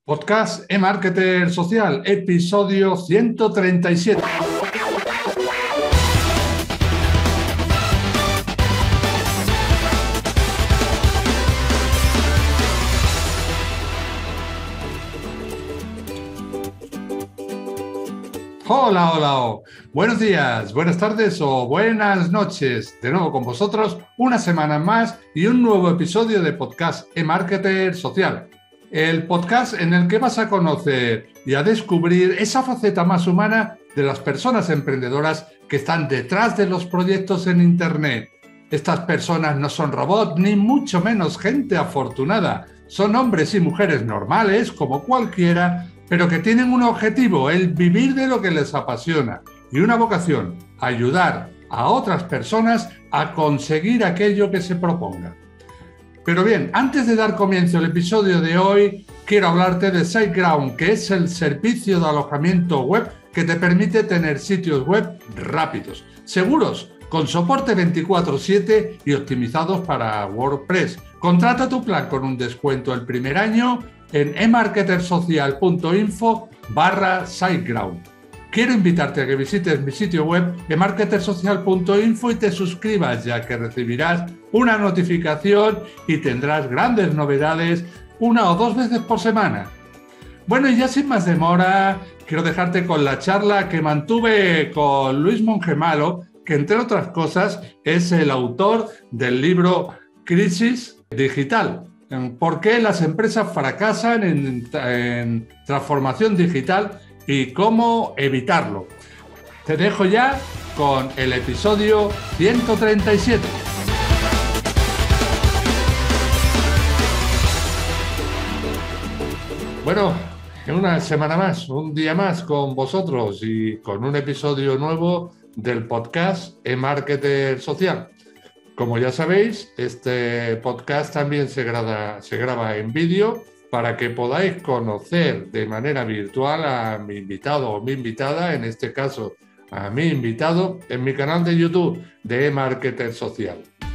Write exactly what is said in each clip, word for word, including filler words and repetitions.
Podcast eMarketer Social, episodio ciento treinta y siete. Hola, hola, oh. Buenos días, buenas tardes o buenas noches. De nuevo con vosotros, una semana más y un nuevo episodio de Podcast eMarketer Social. El podcast en el que vas a conocer y a descubrir esa faceta más humana de las personas emprendedoras que están detrás de los proyectos en Internet. Estas personas no son robots ni mucho menos gente afortunada. Son hombres y mujeres normales como cualquiera, pero que tienen un objetivo, el vivir de lo que les apasiona, y una vocación, ayudar a otras personas a conseguir aquello que se proponga. Pero bien, antes de dar comienzo al episodio de hoy, quiero hablarte de SiteGround, que es el servicio de alojamiento web que te permite tener sitios web rápidos, seguros, con soporte veinticuatro siete y optimizados para WordPress. Contrata tu plan con un descuento el primer año en emarketersocial.info barra SiteGround. Quiero invitarte a que visites mi sitio web emarketersocial punto info y te suscribas, ya que recibirás una notificación y tendrás grandes novedades una o dos veces por semana. Bueno, y ya sin más demora, quiero dejarte con la charla que mantuve con Luis Mongemalo, que entre otras cosas es el autor del libro Crisis Digital. ¿Por qué las empresas fracasan en, en transformación digital y cómo evitarlo? Te dejo ya con el episodio ciento treinta y siete. Bueno, una semana más, un día más con vosotros y con un episodio nuevo del podcast eMarketer Social. Como ya sabéis, este podcast también se graba, se graba en vídeo para que podáis conocer de manera virtual a mi invitado o mi invitada, en este caso a mi invitado, en mi canal de YouTube de eMarketer Social.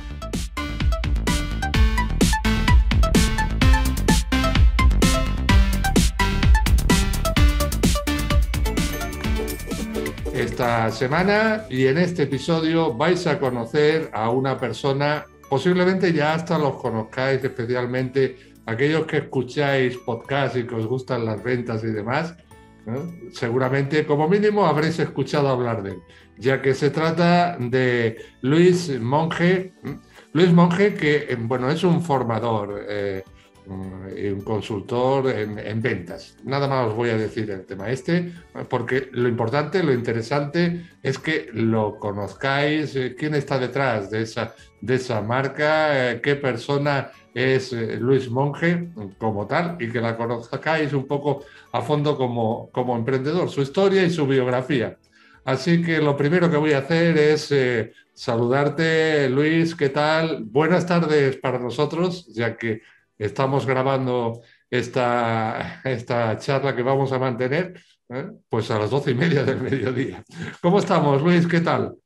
Esta semana y en este episodio vais a conocer a una persona, posiblemente ya hasta los conozcáis, especialmente aquellos que escucháis podcasts y que os gustan las ventas y demás, ¿no? Seguramente como mínimo habréis escuchado hablar de él, ya que se trata de Luis Monge. Luis Monge, que bueno, es un formador eh, y un consultor en, en ventas. Nada más os voy a decir el tema este, porque lo importante, lo interesante es que lo conozcáis, eh, quién está detrás de esa, de esa marca, eh, qué persona es eh, Luis Monge como tal, y que la conozcáis un poco a fondo como, como emprendedor, su historia y su biografía. Así que lo primero que voy a hacer es eh, saludarte, Luis, ¿qué tal? Buenas tardes para nosotros, ya que estamos grabando esta, esta charla que vamos a mantener, ¿eh? Pues a las doce y media del mediodía. ¿Cómo estamos, Luis? ¿Qué tal?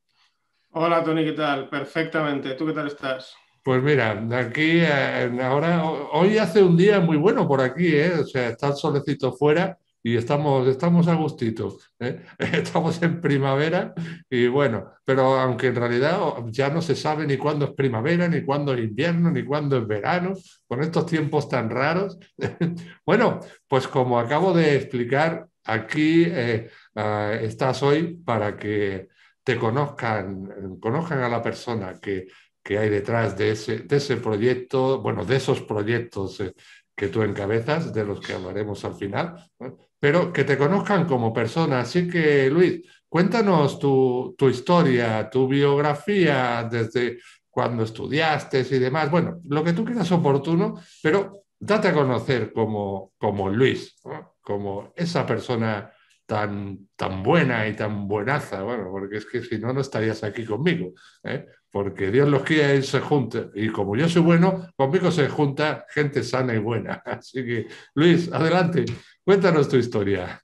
Hola, Tony, ¿qué tal? Perfectamente. ¿Tú qué tal estás? Pues mira, aquí eh, ahora, hoy hace un día muy bueno por aquí, ¿eh? O sea, está el solecito fuera y estamos, estamos a gustito, ¿eh? Estamos en primavera y bueno, pero aunque en realidad ya no se sabe ni cuándo es primavera, ni cuándo es invierno, ni cuándo es verano, con estos tiempos tan raros. Bueno, pues como acabo de explicar, aquí eh, uh, estás hoy para que te conozcan, conozcan a la persona que que hay detrás de ese, de ese proyecto, bueno, de esos proyectos eh, que tú encabezas, de los que hablaremos al final, ¿no? Pero que te conozcan como persona. Así que, Luis, cuéntanos tu, tu historia, tu biografía, desde cuando estudiaste y demás. Bueno, lo que tú quieras oportuno, pero date a conocer como, como Luis, ¿no? Como esa persona tan, tan buena y tan buenaza, bueno, porque es que si no, no estarías aquí conmigo, ¿eh? Porque Dios los quiere y se junta. Y como yo soy bueno, conmigo se junta gente sana y buena. Así que, Luis, adelante, cuéntanos tu historia.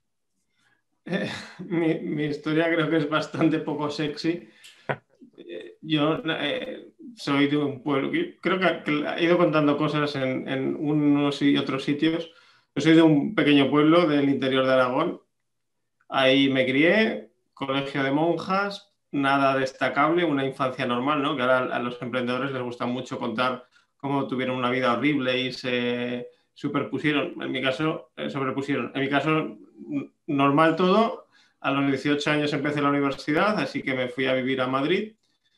Eh, mi, mi historia creo que es bastante poco sexy. Eh, yo eh, soy de un pueblo, creo que, que he ido contando cosas en, en unos y otros sitios, Yo soy de un pequeño pueblo del interior de Aragón. Ahí me crié, colegio de monjas, nada destacable, una infancia normal, ¿no? Que ahora a los emprendedores les gusta mucho contar cómo tuvieron una vida horrible y se superpusieron. En mi caso, eh, sobrepusieron. En mi caso, normal todo. A los dieciocho años empecé la universidad, así que me fui a vivir a Madrid.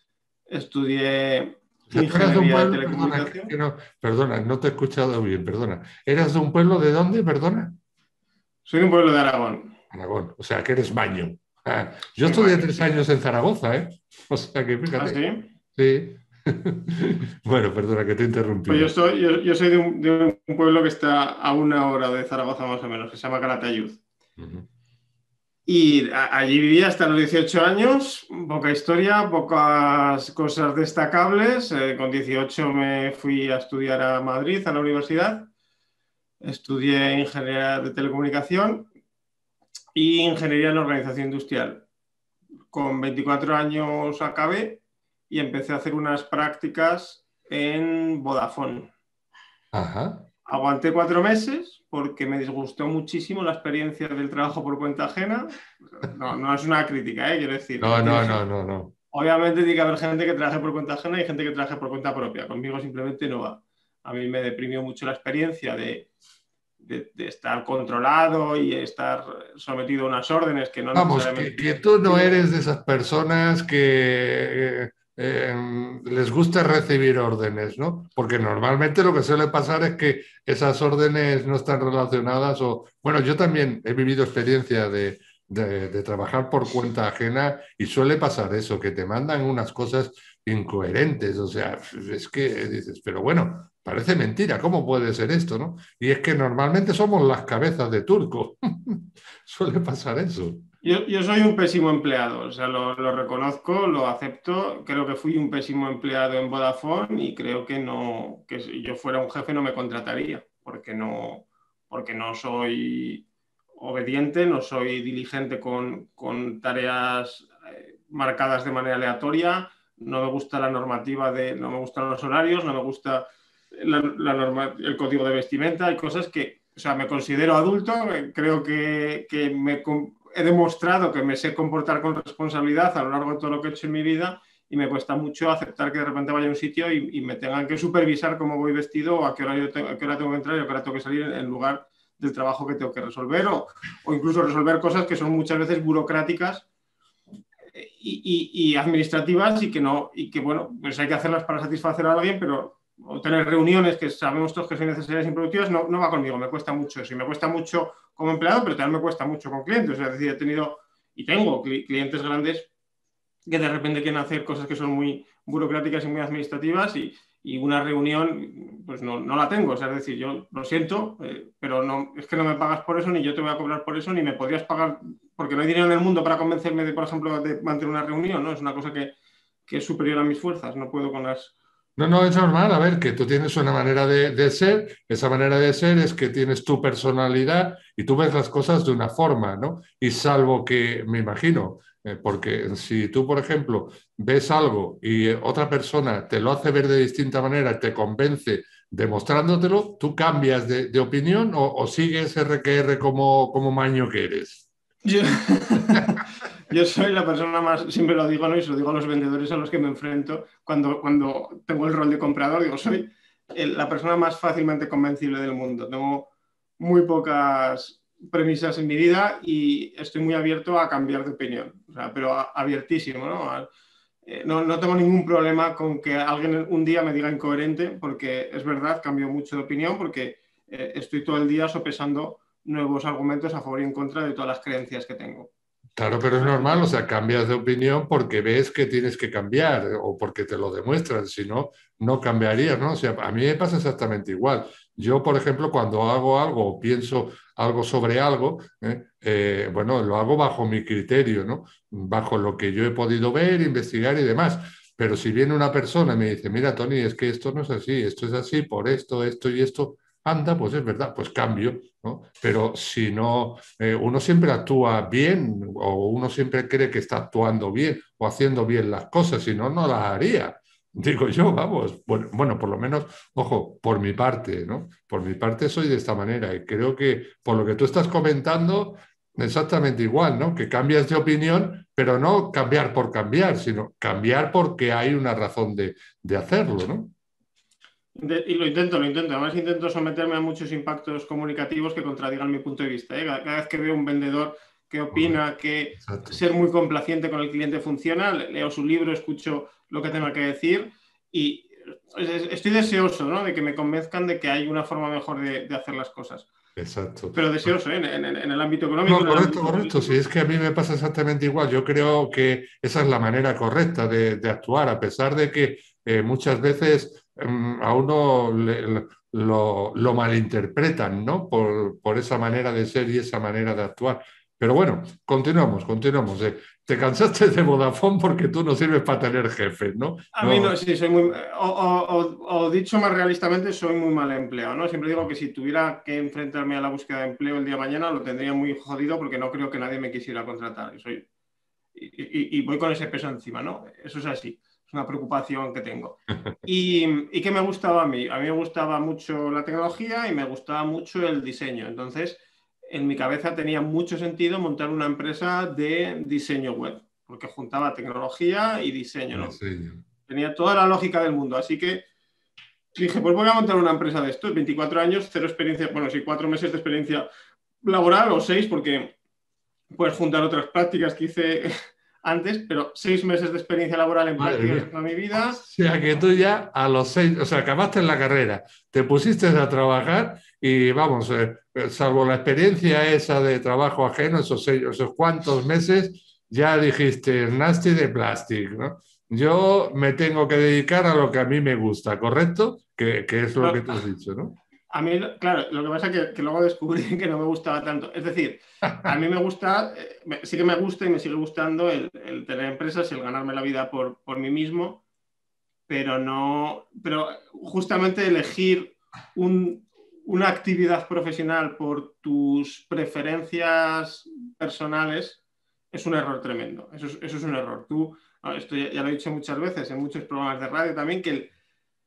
Estudié O sea, tú eras de un ingeniería de pueblo, perdona, que- que telecomunicación. no, perdona, no te he escuchado bien, perdona. ¿Eras de un pueblo de dónde, perdona? Soy de un pueblo de Aragón. Aragón, o sea, que eres maño. Ah, yo Soy estudié maño, tres sí. años en Zaragoza, ¿eh? O sea, que ¿Ah, fíjate. sí? Sí. Bueno, perdona que te he Pues yo interrumpido. soy, yo, yo soy de, un, de un pueblo que está a una hora de Zaragoza más o menos, que se llama Calatayud. Ujú. Y a- allí viví hasta los dieciocho años, poca historia, pocas cosas destacables. Eh, con dieciocho me fui a estudiar a Madrid, a la universidad. Estudié ingeniería de telecomunicación y ingeniería en organización industrial. Con veinticuatro años acabé y empecé a hacer unas prácticas en Vodafone. Ajá. Aguanté cuatro meses porque me disgustó muchísimo la experiencia del trabajo por cuenta ajena. No, no es una crítica, ¿eh? Quiero decir, No, no, tiene, no, no, no. obviamente tiene que haber gente que trabaje por cuenta ajena y gente que trabaje por cuenta propia. Conmigo simplemente no va. A mí me deprimió mucho la experiencia de, de, de estar controlado y estar sometido a unas órdenes que no Vamos, que, necesariamente que tienen tú no sentido. eres de esas personas que eh, eh, les gusta recibir órdenes, ¿no? Porque normalmente lo que suele pasar es que esas órdenes no están relacionadas o, bueno, yo también he vivido experiencia de, de- de trabajar por cuenta ajena y suele pasar eso, que te mandan unas cosas incoherentes, o sea, es que dices, pero bueno, parece mentira, ¿cómo puede ser esto, no? Y es que normalmente somos las cabezas de turco, suele pasar eso. Yo, yo soy un pésimo empleado, o sea, lo, lo reconozco, lo acepto. Creo que fui un pésimo empleado en Vodafone y creo que no, que si yo fuera un jefe no me contrataría, porque no, porque no soy obediente, no soy diligente con, con tareas eh, marcadas de manera aleatoria, no me gusta la normativa de, no me gustan los horarios, no me gusta la, la norma, el código de vestimenta, hay cosas que, o sea, me considero adulto, creo que, que me he demostrado que me sé comportar con responsabilidad a lo largo de todo lo que he hecho en mi vida y me cuesta mucho aceptar que de repente vaya a un sitio y, y me tengan que supervisar cómo voy vestido o a qué hora, yo tengo, a qué hora tengo que entrar y a qué hora tengo que salir en, en lugar del trabajo que tengo que resolver o, o incluso resolver cosas que son muchas veces burocráticas y, y, y administrativas y que no, y que bueno, pues hay que hacerlas para satisfacer a alguien, pero o tener reuniones que sabemos todos que son necesarias y improductivas, no, no va conmigo, me cuesta mucho eso. Y me cuesta mucho como empleado, pero también me cuesta mucho con clientes. Es decir, he tenido y tengo clientes grandes que de repente quieren hacer cosas que son muy burocráticas y muy administrativas y, y una reunión pues no, no, la tengo. O sea, es decir, yo lo siento, eh, pero no, es que no me pagas por eso, ni yo te voy a cobrar por eso, ni me podrías pagar, porque no hay dinero en el mundo para convencerme de, por ejemplo, de mantener una reunión, ¿no? Es una cosa que, que es superior a mis fuerzas, no puedo con las... No, no, es normal. A ver, que tú tienes una manera de, de ser, esa manera de ser es que tienes tu personalidad y tú ves las cosas de una forma, ¿no? Y salvo que, me imagino, eh, porque si tú, por ejemplo, ves algo y eh, otra persona te lo hace ver de distinta manera, te convence demostrándotelo, ¿tú cambias de, de opinión o, o sigues R que R como, como maño que eres? Yo... Yo soy la persona más, siempre lo digo, ¿no? Y se lo digo a los vendedores a los que me enfrento cuando, cuando tengo el rol de comprador, digo, soy el, la persona más fácilmente convencible del mundo. Tengo muy pocas premisas en mi vida y estoy muy abierto a cambiar de opinión, o sea, pero a, abiertísimo, ¿no? A, eh, ¿no? No tengo ningún problema con que alguien un día me diga incoherente, porque es verdad, cambio mucho de opinión, porque eh, estoy todo el día sopesando nuevos argumentos a favor y en contra de todas las creencias que tengo. Claro, pero es Así normal, o que sea, cambias de opinión porque ves que tienes que cambiar o porque te lo demuestran, si no, no cambiarías, ¿no? O sea, a mí me pasa exactamente igual. Yo, por ejemplo, cuando hago algo o pienso algo sobre algo, ¿eh? Eh, bueno, lo hago bajo mi criterio, ¿no? Bajo lo que yo he podido ver, investigar y demás. Pero si viene una persona y me dice, mira, Tony, es que esto no es así, esto es así por esto, esto y esto, anda, pues es verdad, pues cambio, ¿no? Pero si no, eh, uno siempre actúa bien o uno siempre cree que está actuando bien o haciendo bien las cosas, si no, no las haría. Digo yo, vamos, bueno, bueno, por lo menos, ojo, por mi parte, ¿no? Por mi parte soy de esta manera y creo que por lo que tú estás comentando, exactamente igual, ¿no? Que cambias de opinión, pero no cambiar por cambiar, sino cambiar porque hay una razón de, de hacerlo, ¿no? De- y lo intento, lo intento. Además, intento someterme a muchos impactos comunicativos que contradigan mi punto de vista. ¿eh? Cada, cada vez que veo un vendedor que Correcto, opina que exacto. ser muy complaciente con el cliente funciona, leo su libro, escucho lo que tenga que decir y estoy deseoso, ¿no? De que me convenzcan de que hay una forma mejor de, de hacer las cosas. Exacto. Pero deseoso, ¿eh? en, en, en, el ámbito económico, No, en el correcto, ámbito correcto. Si político. es que a mí me pasa exactamente igual. Yo creo que esa es la manera correcta de, de actuar, a pesar de que eh, muchas veces mm, a uno le- lo, lo malinterpretan, ¿no? Por, por esa manera de ser y esa manera de actuar. Pero bueno, continuamos, continuamos. Eh, te cansaste de Vodafone porque tú no sirves para tener jefes, ¿no? A mí No, no, sí, soy muy, o, o, o, o dicho más realistamente, soy muy mal empleado, ¿no? Siempre digo que si tuviera que enfrentarme a la búsqueda de empleo el día de mañana, lo tendría muy jodido porque no creo que nadie me quisiera contratar. Y, soy, y, y, y voy con ese peso encima, ¿no? Eso es así, es una preocupación que tengo. ¿Y, y qué me gustaba a mí? A mí me gustaba mucho la tecnología y me gustaba mucho el diseño. Entonces, en mi cabeza tenía mucho sentido montar una empresa de diseño web, porque juntaba tecnología y diseño, no ¿no? sé yo. Tenía toda la lógica del mundo. Así que dije, pues voy a montar una empresa de esto. veinticuatro años, cero experiencia, bueno, sí, cuatro meses de experiencia laboral o seis, porque puedes juntar otras prácticas que hice antes, pero seis meses de experiencia laboral en Madre prácticas de mía. toda mi O vida. sea que tú ya a los seis, o sea, acabaste en la carrera, te pusiste a trabajar y vamos, eh, eh, salvo la experiencia esa de trabajo ajeno, esos seis, esos cuantos meses, ya dijiste nasty de plastic, ¿no? Yo me tengo que dedicar a lo que a mí me gusta, ¿correcto? Que, que es lo que No, tú has dicho, ¿no? a mí, claro, lo que pasa es que, que luego descubrí que no me gustaba tanto. Es decir, a mí me gusta, eh, sí que me gusta y me sigue gustando el, el tener empresas, el ganarme la vida por, por mí mismo, pero no, pero justamente elegir un, una actividad profesional por tus preferencias personales es un error tremendo. Eso es, eso es un error. Tú, esto ya, ya, lo he dicho muchas veces en muchos programas de radio también, que el,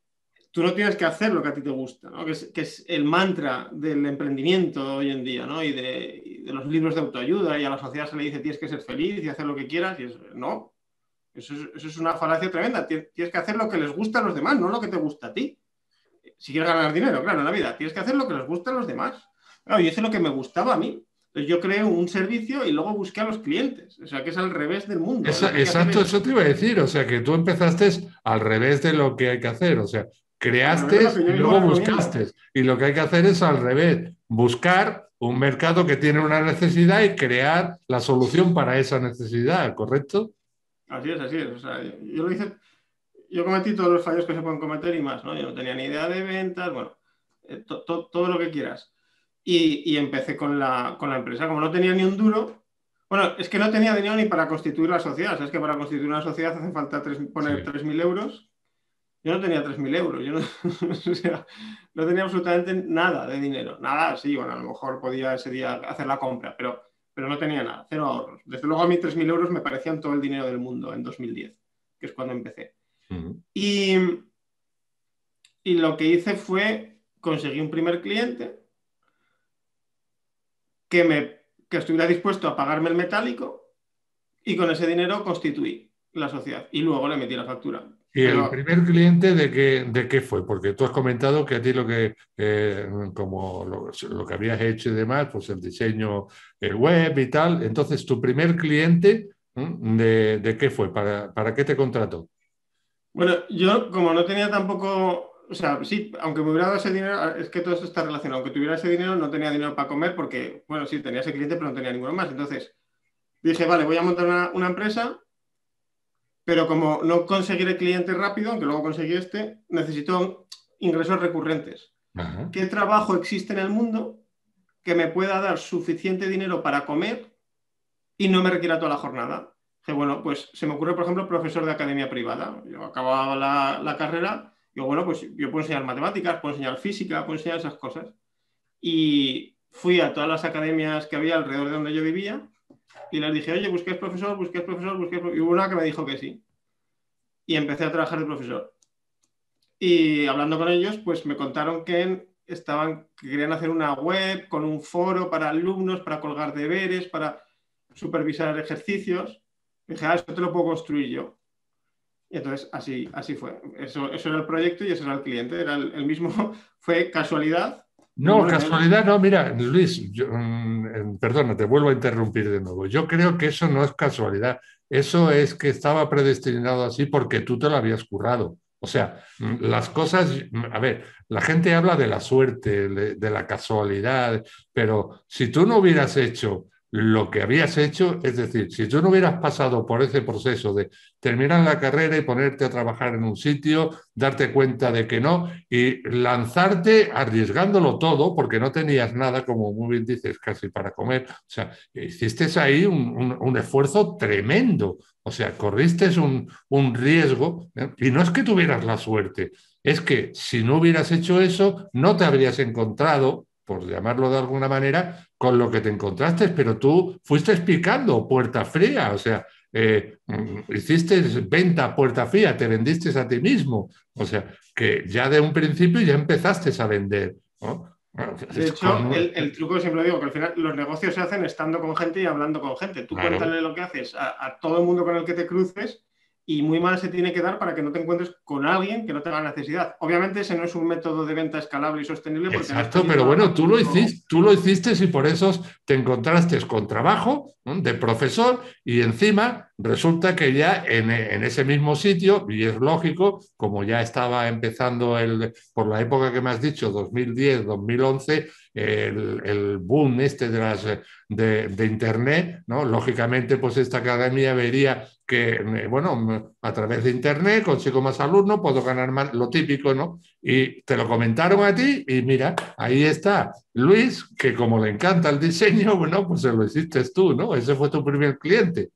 tú no tienes que hacer lo que a ti te gusta, ¿no? que, es, que, es, el mantra del emprendimiento hoy en día, ¿no? y, de, y de los libros de autoayuda, y a la sociedad se le dice tienes que ser feliz y hacer lo que quieras, y es, no, eso es, eso es, una falacia tremenda. Tienes que hacer lo que les gusta a los demás, no lo que te gusta a ti. Si quieres ganar dinero, claro, en la vida, tienes que hacer lo que les gusta a los demás. Claro, yo hice lo que me gustaba a mí. Entonces yo creé un servicio y luego busqué a los clientes. O sea, que es al revés del mundo. Eso- Lo que hay que hacer exacto, es eso te iba a decir, o sea, que tú empezaste al revés de lo que hay que hacer, o sea, al revés de creaste lo que y yo mismo luego recomiendo. buscaste, y lo que hay que hacer es al revés, buscar un mercado que tiene una necesidad y crear la solución para esa necesidad, ¿correcto? Así es, así es. O sea, yo, yo lo hice, yo cometí todos los fallos que se pueden cometer y más, ¿no? Yo no tenía ni idea de ventas, bueno, eh, to, to, todo lo que quieras. Y, y empecé con la, con la empresa. Como no tenía ni un duro, bueno, es que no tenía dinero ni para constituir la sociedad. Es que para constituir una sociedad hace falta tres, poner Sí. tres mil euros. Yo no tenía tres mil euros. Yo no, o sea, no tenía absolutamente nada de dinero. Nada, sí, bueno, a lo mejor podía ese día hacer la compra, pero, pero no tenía nada, cero ahorros. Desde luego a mí tres mil euros me parecían todo el dinero del mundo en dos mil diez, que es cuando empecé. Ujú. Y, y lo que hice fue conseguir un primer cliente que, me, que estuviera dispuesto a pagarme el metálico y con ese dinero constituí la sociedad y luego le metí la factura. ¿Y el Pero primer cliente de qué, de qué fue? Porque tú has comentado que a ti lo que, eh, como lo, lo que habías hecho y demás, pues el diseño eh, web y tal. Entonces, tu primer cliente, ¿m? ¿de, de qué fue? ¿Para, para qué te contrató? bueno, yo como no tenía tampoco, o sea, sí, aunque me hubiera dado ese dinero, es que todo esto está relacionado, aunque tuviera ese dinero no tenía dinero para comer porque, bueno, sí, tenía ese cliente pero no tenía ninguno más. Entonces dije, vale, voy a montar una, una empresa, pero como no conseguiré cliente rápido, aunque luego conseguí este, necesito ingresos recurrentes. Ajá. ¿Qué trabajo existe en el mundo que me pueda dar suficiente dinero para comer y no me requiera toda la jornada? Que bueno, pues se me ocurre, por ejemplo, profesor de academia privada. Yo acababa la, la carrera, digo, bueno, pues yo puedo enseñar matemáticas, puedo enseñar física, puedo enseñar esas cosas. Y fui a todas las academias que había alrededor de donde yo vivía y les dije, oye, busquéis profesor, busquéis profesor, busquéis profesor. Y hubo una que me dijo que sí. Y empecé a trabajar de profesor. Y hablando con ellos, pues me contaron que estaban, que querían hacer una web con un foro para alumnos, para colgar deberes, para supervisar ejercicios. Y dije, ah, eso te lo puedo construir yo. Y entonces así, así fue. Eso, eso era el proyecto y ese era el cliente. Era el, el mismo, fue casualidad. Pero No, bueno, entonces, casualidad, no, mira, Luis, yo, mm, perdona, te vuelvo a interrumpir de nuevo. Yo creo que eso no es casualidad, eso es que estaba predestinado así porque tú te lo habías currado. O sea, mm, las cosas, mm, a ver, la gente habla de la suerte, de, de la casualidad, pero si tú no hubieras hecho lo que habías hecho, es decir, si tú no hubieras pasado por ese proceso de terminar la carrera y ponerte a trabajar en un sitio, darte cuenta de que no y lanzarte arriesgándolo todo porque no tenías nada, como muy bien dices, casi para comer. O sea, hiciste ahí un, un, un esfuerzo tremendo. O sea, corriste un, un riesgo, ¿eh? Y no es que tuvieras la suerte, es que si no hubieras hecho eso, no te habrías encontrado, por llamarlo de alguna manera, con lo que te encontraste, pero tú fuiste picando puerta fría, o sea, eh, hiciste venta puerta fría, te vendiste a ti mismo, o sea, que ya de un principio ya empezaste a vender, ¿no? de hecho, el, el truco siempre digo que al final los negocios se hacen estando con gente y hablando con gente. Tú Claro. cuéntale lo que haces a, a todo el mundo con el que te cruces y muy mal se tiene que dar para que no te encuentres con alguien que no tenga necesidad. Obviamente ese no es un método de venta escalable y sostenible. Porque Exacto, no pero bueno, tú lo público... hiciste, tú lo hiciste y por eso te encontraste con trabajo, ¿no?, de profesor y encima resulta que ya en, en, ese mismo sitio, y es lógico, como ya estaba empezando el, por la época que me has dicho, dos mil diez, dos mil once, el, el boom este de, las, de, de Internet, ¿no? Lógicamente, pues esta academia vería que, bueno, a través de Internet consigo más alumnos, puedo ganar más, lo típico, ¿no? Y te lo comentaron a ti y mira, ahí está Luis, que como le encanta el diseño, bueno, pues se lo hiciste tú, ¿no? Ese fue tu primer cliente.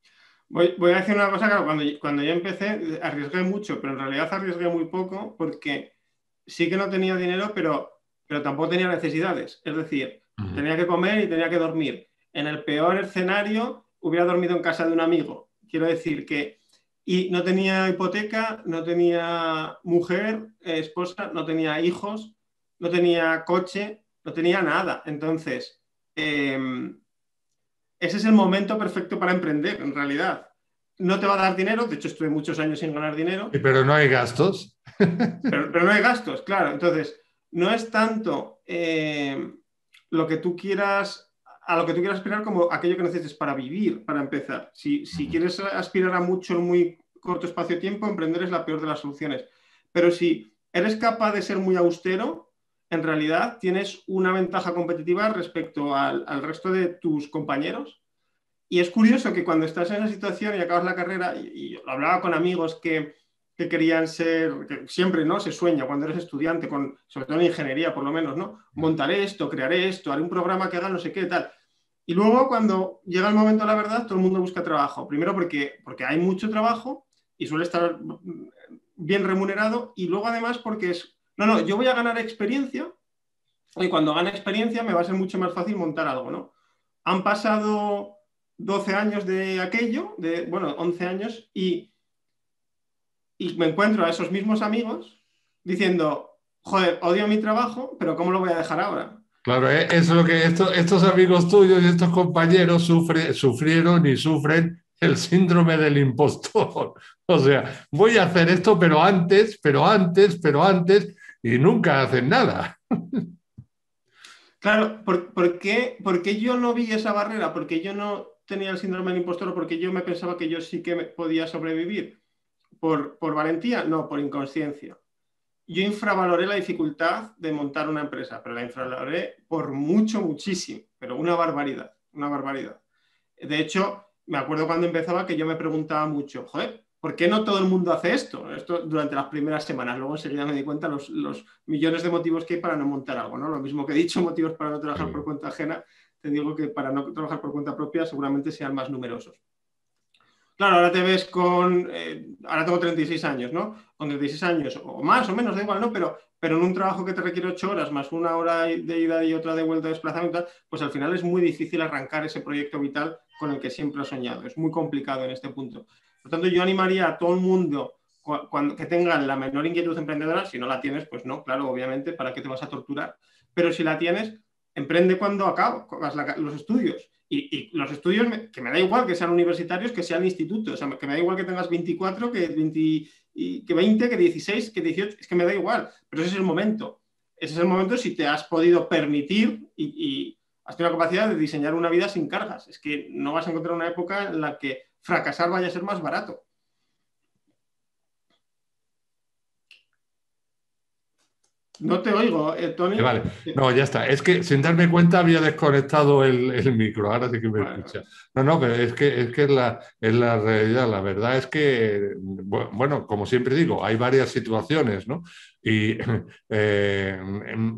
Voy, voy a decir una cosa, claro, cuando, cuando yo empecé arriesgué mucho, pero en realidad arriesgué muy poco porque sí que no tenía dinero, pero, pero tampoco tenía necesidades. Es decir, uh-huh. tenía que comer y tenía que dormir. En el peor escenario, hubiera dormido en casa de un amigo. Quiero decir que... Y no tenía hipoteca, no tenía mujer, eh, esposa, no tenía hijos, no tenía coche, no tenía nada. Entonces, eh, ese es el momento perfecto para emprender, en realidad. No te va a dar dinero, de hecho estuve muchos años sin ganar dinero. Pero no hay gastos. Pero, pero no hay gastos, claro. Entonces, no es tanto eh, lo que tú quieras, a lo que tú quieras aspirar como aquello que necesites para vivir, para empezar. Si, si quieres aspirar a mucho en muy corto espacio de tiempo, emprender es la peor de las soluciones. Pero si eres capaz de ser muy austero, en realidad tienes una ventaja competitiva respecto al, al resto de tus compañeros. Y es curioso que cuando estás en esa situación y acabas la carrera, y, y lo hablaba con amigos que, que querían ser, que siempre, ¿no? Se sueña cuando eres estudiante, con, sobre todo en ingeniería por lo menos, ¿no? Montaré esto, crearé esto, haré un programa que haga no sé qué, tal. Y luego cuando llega el momento de la verdad, todo el mundo busca trabajo. Primero porque, porque hay mucho trabajo y suele estar bien remunerado, y luego además porque es, no, no, yo voy a ganar experiencia y cuando gane experiencia me va a ser mucho más fácil montar algo, ¿no? Han pasado doce años de aquello, de, bueno, once años, y, y me encuentro a esos mismos amigos diciendo, joder, odio mi trabajo, pero ¿cómo lo voy a dejar ahora? Claro, ¿eh? Es lo que esto, estos amigos tuyos y estos compañeros sufre, sufrieron y sufren el síndrome del impostor. O sea, voy a hacer esto, pero antes, pero antes, pero antes, y nunca hacen nada. Claro, ¿por, por, qué, ¿por qué yo no vi esa barrera? ¿Porque yo no tenía el síndrome del impostor o porque yo me pensaba que yo sí que podía sobrevivir? ¿Por, por valentía? No, por inconsciencia. Yo infravaloré la dificultad de montar una empresa, pero la infravaloré por mucho, muchísimo, pero una barbaridad, una barbaridad. De hecho, me acuerdo cuando empezaba que yo me preguntaba mucho, joder, ¿por qué no todo el mundo hace esto? Esto durante las primeras semanas. Luego enseguida me di cuenta los, los millones de motivos que hay para no montar algo, ¿no? Lo mismo que he dicho, motivos para no trabajar por cuenta ajena, te digo que para no trabajar por cuenta propia seguramente sean más numerosos. Claro, ahora te ves con... Eh, ahora tengo treinta y seis años, ¿no? Con treinta y seis años, o más o menos, da igual, ¿no? Pero, pero en un trabajo que te requiere ocho horas, más una hora de ida y otra de vuelta de desplazamiento, pues al final es muy difícil arrancar ese proyecto vital con el que siempre has soñado. Es muy complicado en este punto. Por tanto, yo animaría a todo el mundo cuando, que tengan la menor inquietud emprendedora. Si no la tienes, pues no, claro, obviamente, ¿para qué te vas a torturar? Pero si la tienes, emprende cuando acabas los estudios. Y, y los estudios, que me da igual que sean universitarios, que sean institutos, o sea, que me da igual que tengas veinticuatro, que, veinte, y, que veinte, que dieciséis, que dieciocho, es que me da igual, pero ese es el momento. Ese es el momento si te has podido permitir y, y has tenido la capacidad de diseñar una vida sin cargas. Es que no vas a encontrar una época en la que fracasar vaya a ser más barato. No te oigo, eh, Tony. Vale, no, ya está. Es que sin darme cuenta había desconectado el, el micro, ahora sí que me Vale, escucha. No, no, pero es que, es, que es, la, es la realidad. La verdad es que, bueno, como siempre digo, hay varias situaciones, ¿no? Y eh, en,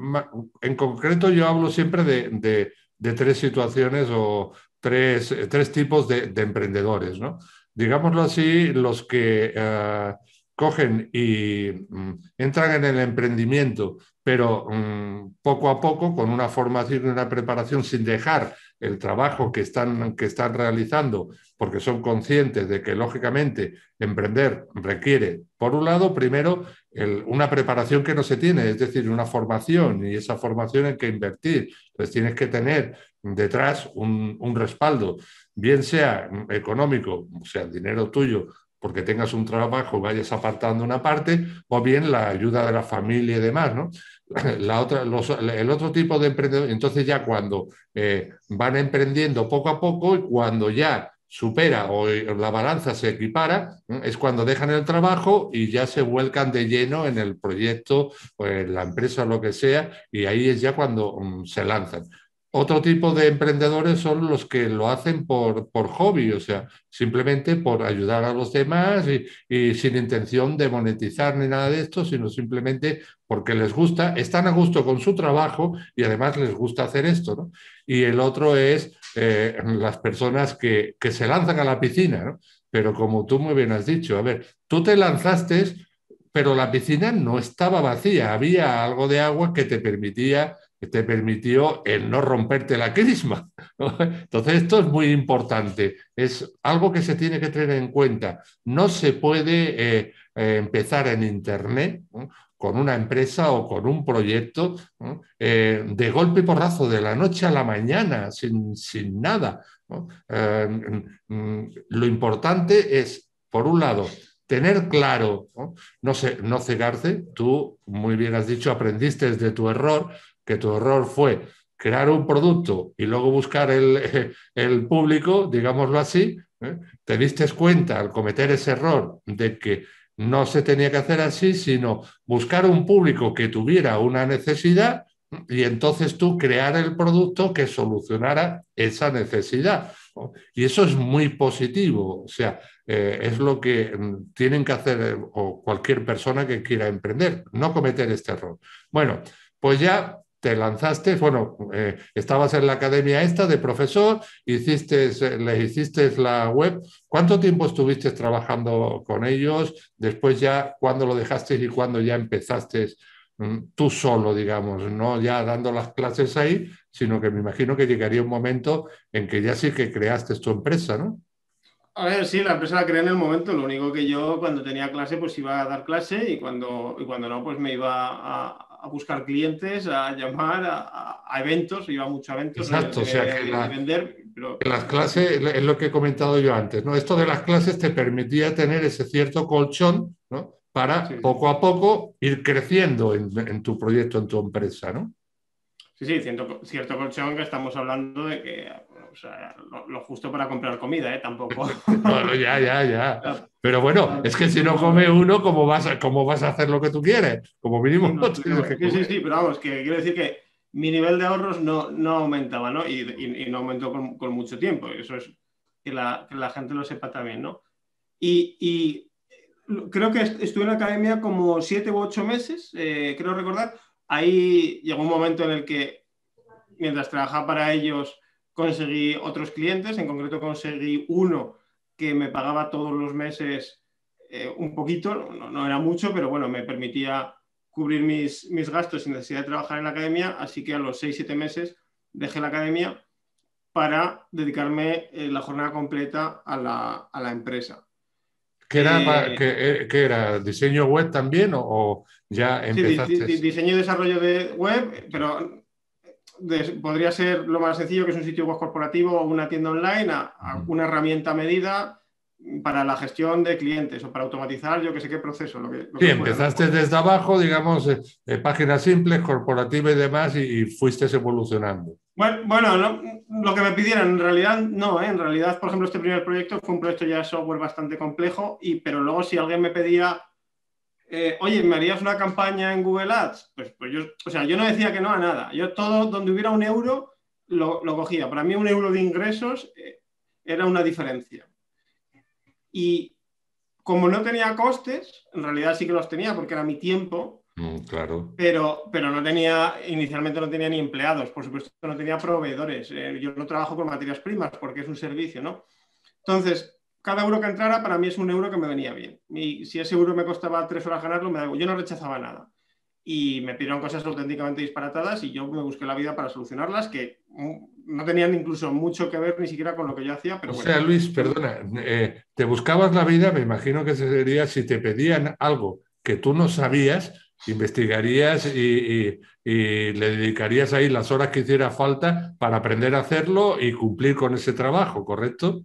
en, concreto yo hablo siempre de, de, de tres situaciones o tres, tres tipos de, de emprendedores, ¿no? Digámoslo así, los que... Uh, cogen y mm, entran en el emprendimiento, pero mm, poco a poco, con una formación y una preparación, sin dejar el trabajo que están, que están realizando, porque son conscientes de que, lógicamente, emprender requiere, por un lado, primero, el, una preparación que no se tiene, es decir, una formación, y esa formación hay que invertir. Entonces tienes que tener detrás un, un respaldo, bien sea económico, o sea, el dinero tuyo, porque tengas un trabajo y vayas apartando una parte, o bien la ayuda de la familia y demás, ¿no? La otra, los, el otro tipo de emprendedor, entonces ya cuando eh, van emprendiendo poco a poco y cuando ya supera o la balanza se equipara, ¿eh? Es cuando dejan el trabajo y ya se vuelcan de lleno en el proyecto o en la empresa o lo que sea, y ahí es ya cuando um, se lanzan. Otro tipo de emprendedores son los que lo hacen por, por hobby, o sea, simplemente por ayudar a los demás y, y, sin intención de monetizar ni nada de esto, sino simplemente porque les gusta, están a gusto con su trabajo y además les gusta hacer esto, ¿no? Y el otro es eh, las personas que, que se lanzan a la piscina, ¿no? Pero como tú muy bien has dicho, a ver, tú te lanzaste, pero la piscina no estaba vacía, había algo de agua que te permitía que te permitió el no romperte la crisma, ¿no? Entonces, esto es muy importante, es algo que se tiene que tener en cuenta. No se puede eh, eh, empezar en Internet, ¿no? Con una empresa o con un proyecto, ¿no? eh, de golpe y porrazo, de la noche a la mañana, sin, sin nada, ¿no? Eh, mm, lo importante es, por un lado, tener claro, ¿no? No, sé, no cegarse. Tú, muy bien has dicho, aprendiste de tu error, que tu error fue crear un producto y luego buscar el, el público, digámoslo así, ¿eh? Te diste cuenta al cometer ese error de que no se tenía que hacer así, sino buscar un público que tuviera una necesidad y entonces tú crear el producto que solucionara esa necesidad, ¿no? Y eso es muy positivo, o sea, eh, es lo que tienen que hacer o cualquier persona que quiera emprender, no cometer este error. Bueno, pues ya te lanzaste, bueno, eh, estabas en la academia esta de profesor, hiciste, les hiciste la web. ¿Cuánto tiempo estuviste trabajando con ellos? Después ya, ¿cuándo lo dejaste y cuándo ya empezaste mm, tú solo, digamos, no ya dando las clases ahí, sino que me imagino que llegaría un momento en que ya sí que creaste tu empresa, ¿no? A ver, sí, la empresa la creé en el momento, lo único que yo cuando tenía clase pues iba a dar clase y cuando, y cuando no pues me iba a, a buscar clientes, a llamar a, a eventos, iba mucho a eventos de, Exacto, o sea que, de, de la, vender, pero que las clases, es lo que he comentado yo antes, ¿no? Esto de las clases te permitía tener ese cierto colchón, ¿no? Para sí, sí. poco a poco ir creciendo en, en tu proyecto, en tu empresa, ¿no? Sí, sí, cierto, cierto colchón que estamos hablando de que, bueno, o sea, lo, lo justo para comprar comida, ¿eh? Tampoco. No, no, ya, ya, ya. Pero bueno, es que si no come uno, ¿cómo vas a, cómo vas a hacer lo que tú quieres? Como Sí, mínimo no, tienes pero- que sí, sí, comer. sí, pero vamos, que quiero decir que mi nivel de ahorros no, no aumentaba, ¿no? Y, y- y no aumentó con, con mucho tiempo. Eso es que la, que la gente lo sepa también, ¿no? Y, y creo que est- estuve en la academia como siete u ocho meses, eh, creo recordar. Ahí llegó un momento en el que, mientras trabajaba para ellos, conseguí otros clientes. En concreto, conseguí uno que me pagaba todos los meses eh, un poquito, no, no era mucho, pero bueno, me permitía cubrir mis, mis gastos sin necesidad de trabajar en la academia. Así que a los seis siete meses dejé la academia para dedicarme eh, la jornada completa a la, a la empresa. ¿Qué era, pa- Eh, qué, eh, qué era? ¿Diseño web también o, o ya sí, di- di- empezaste? di- diseño y desarrollo de web, pero de- podría ser lo más sencillo, que es un sitio web corporativo o una tienda online, a, a Ujú. una herramienta a medida para la gestión de clientes o para automatizar yo que sé qué proceso, lo que, lo Sí, que fuera, ¿no? empezaste desde abajo, digamos, eh, eh, páginas simples, corporativa y demás, y, y fuiste evolucionando. Bueno, bueno, no- lo que me pidieran, en realidad no, ¿eh? En realidad, por ejemplo, este primer proyecto fue un proyecto ya de software bastante complejo, y, pero luego si alguien me pedía, eh, oye, ¿me harías una campaña en Google Ads? Pues, pues yo, o sea, yo no decía que no a nada. Yo todo donde hubiera un euro lo, lo cogía. Para mí un euro de ingresos eh, era una diferencia. Y como no tenía costes, en realidad sí que los tenía porque era mi tiempo, Mm, claro. pero, pero no tenía, inicialmente no tenía ni empleados, por supuesto no tenía proveedores. Eh, yo no trabajo con materias primas porque es un servicio, ¿no? Entonces, cada euro que entrara para mí es un euro que me venía bien. Y si ese euro me costaba tres horas ganarlo, me da igual. Yo no rechazaba nada. Y me pidieron cosas auténticamente disparatadas y yo me busqué la vida para solucionarlas, que no tenían incluso mucho que ver ni siquiera con lo que yo hacía, O pero bueno. sea, Luis, perdona, eh, te buscabas la vida, me imagino que sería si te pedían algo que tú no sabías, investigarías y, y- y le dedicarías ahí las horas que hiciera falta para aprender a hacerlo y cumplir con ese trabajo, ¿correcto?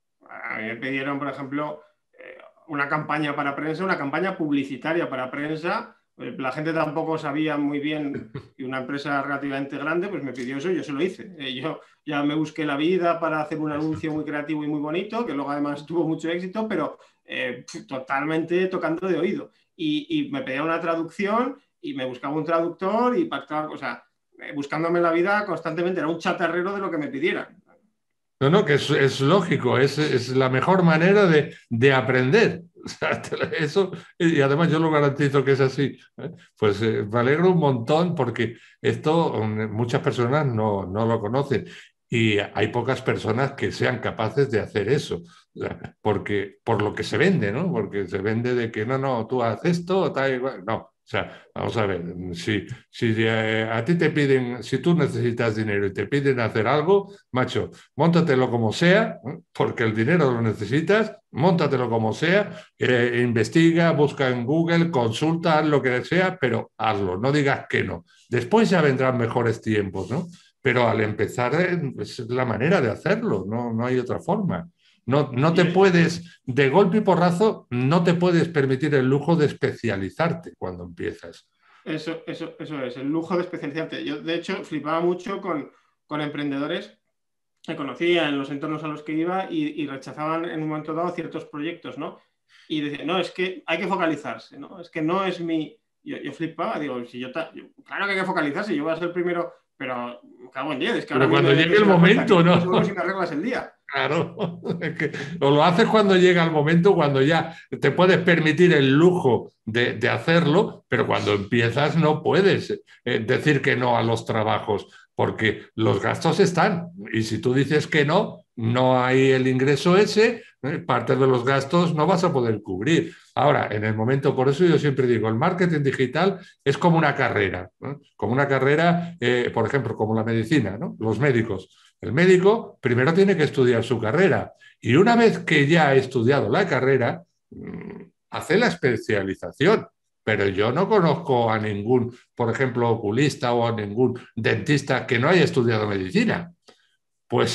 A mí me pidieron, por ejemplo, eh, una campaña para prensa, una campaña publicitaria para prensa. Eh, La gente tampoco sabía muy bien, y una empresa relativamente grande, pues me pidió eso y yo se lo hice. Eh, Yo ya me busqué la vida para hacer un anuncio muy creativo y muy bonito, que luego además tuvo mucho éxito, pero eh, totalmente tocando de oído. Y, y me pedían una traducción y me buscaba un traductor y pactaba, o sea, eh, buscándome la vida constantemente. Era un chatarrero de lo que me pidieran. No, no, que es, es lógico, es, es la mejor manera de, de aprender. O sea, te- eso, y además yo lo garantizo que es así. ¿Eh? Pues eh, me alegro un montón porque esto mm, muchas personas no, no lo conocen y hay pocas personas que sean capaces de hacer eso. O sea, porque, por lo que se vende, ¿no? Porque se vende de que no, no, tú haces esto, tal, igual. No, o sea, vamos a ver, si, si eh, a ti te piden, si tú necesitas dinero y te piden hacer algo, macho, móntatelo como sea, ¿eh? Porque el dinero lo necesitas, móntatelo como sea, eh, investiga, busca en Google, consulta, haz lo que sea, pero hazlo, no digas que no. Después ya vendrán mejores tiempos, ¿no? Pero al empezar eh, es la manera de hacerlo, no, no hay otra forma. No, no te Y, puedes, de golpe y porrazo, no te puedes permitir el lujo de especializarte cuando empiezas. Eso, eso, eso es, el lujo de especializarte. Yo, de hecho, flipaba mucho con, con emprendedores que conocía en los entornos a los que iba y, y rechazaban en un momento dado ciertos proyectos, ¿no? Y decían, no, es que hay que focalizarse, ¿no? Es que no es mi... Yo, yo flipaba, digo, si yo, ta... yo, claro que hay que focalizarse, yo voy a ser el primero, pero me cago en diez, es que ahora Pero a mí cuando me llegue metes el una cuenta momento, quinientos euros y ¿no? me arreglas el día. Claro, es que o lo haces cuando llega el momento, cuando ya te puedes permitir el lujo de, de hacerlo, pero cuando empiezas no puedes eh, decir que no a los trabajos, porque los gastos están. Y si tú dices que no, no hay el ingreso ese, eh, parte de los gastos no vas a poder cubrir. Ahora, en el momento, por eso yo siempre digo, el marketing digital es como una carrera, ¿no? Como una carrera, eh, por ejemplo, como la medicina, ¿no? Los médicos. El médico primero tiene que estudiar su carrera y una vez que ya ha estudiado la carrera, mm, hace la especialización. Pero yo no conozco a ningún, por ejemplo, oculista o a ningún dentista que no haya estudiado medicina. Pues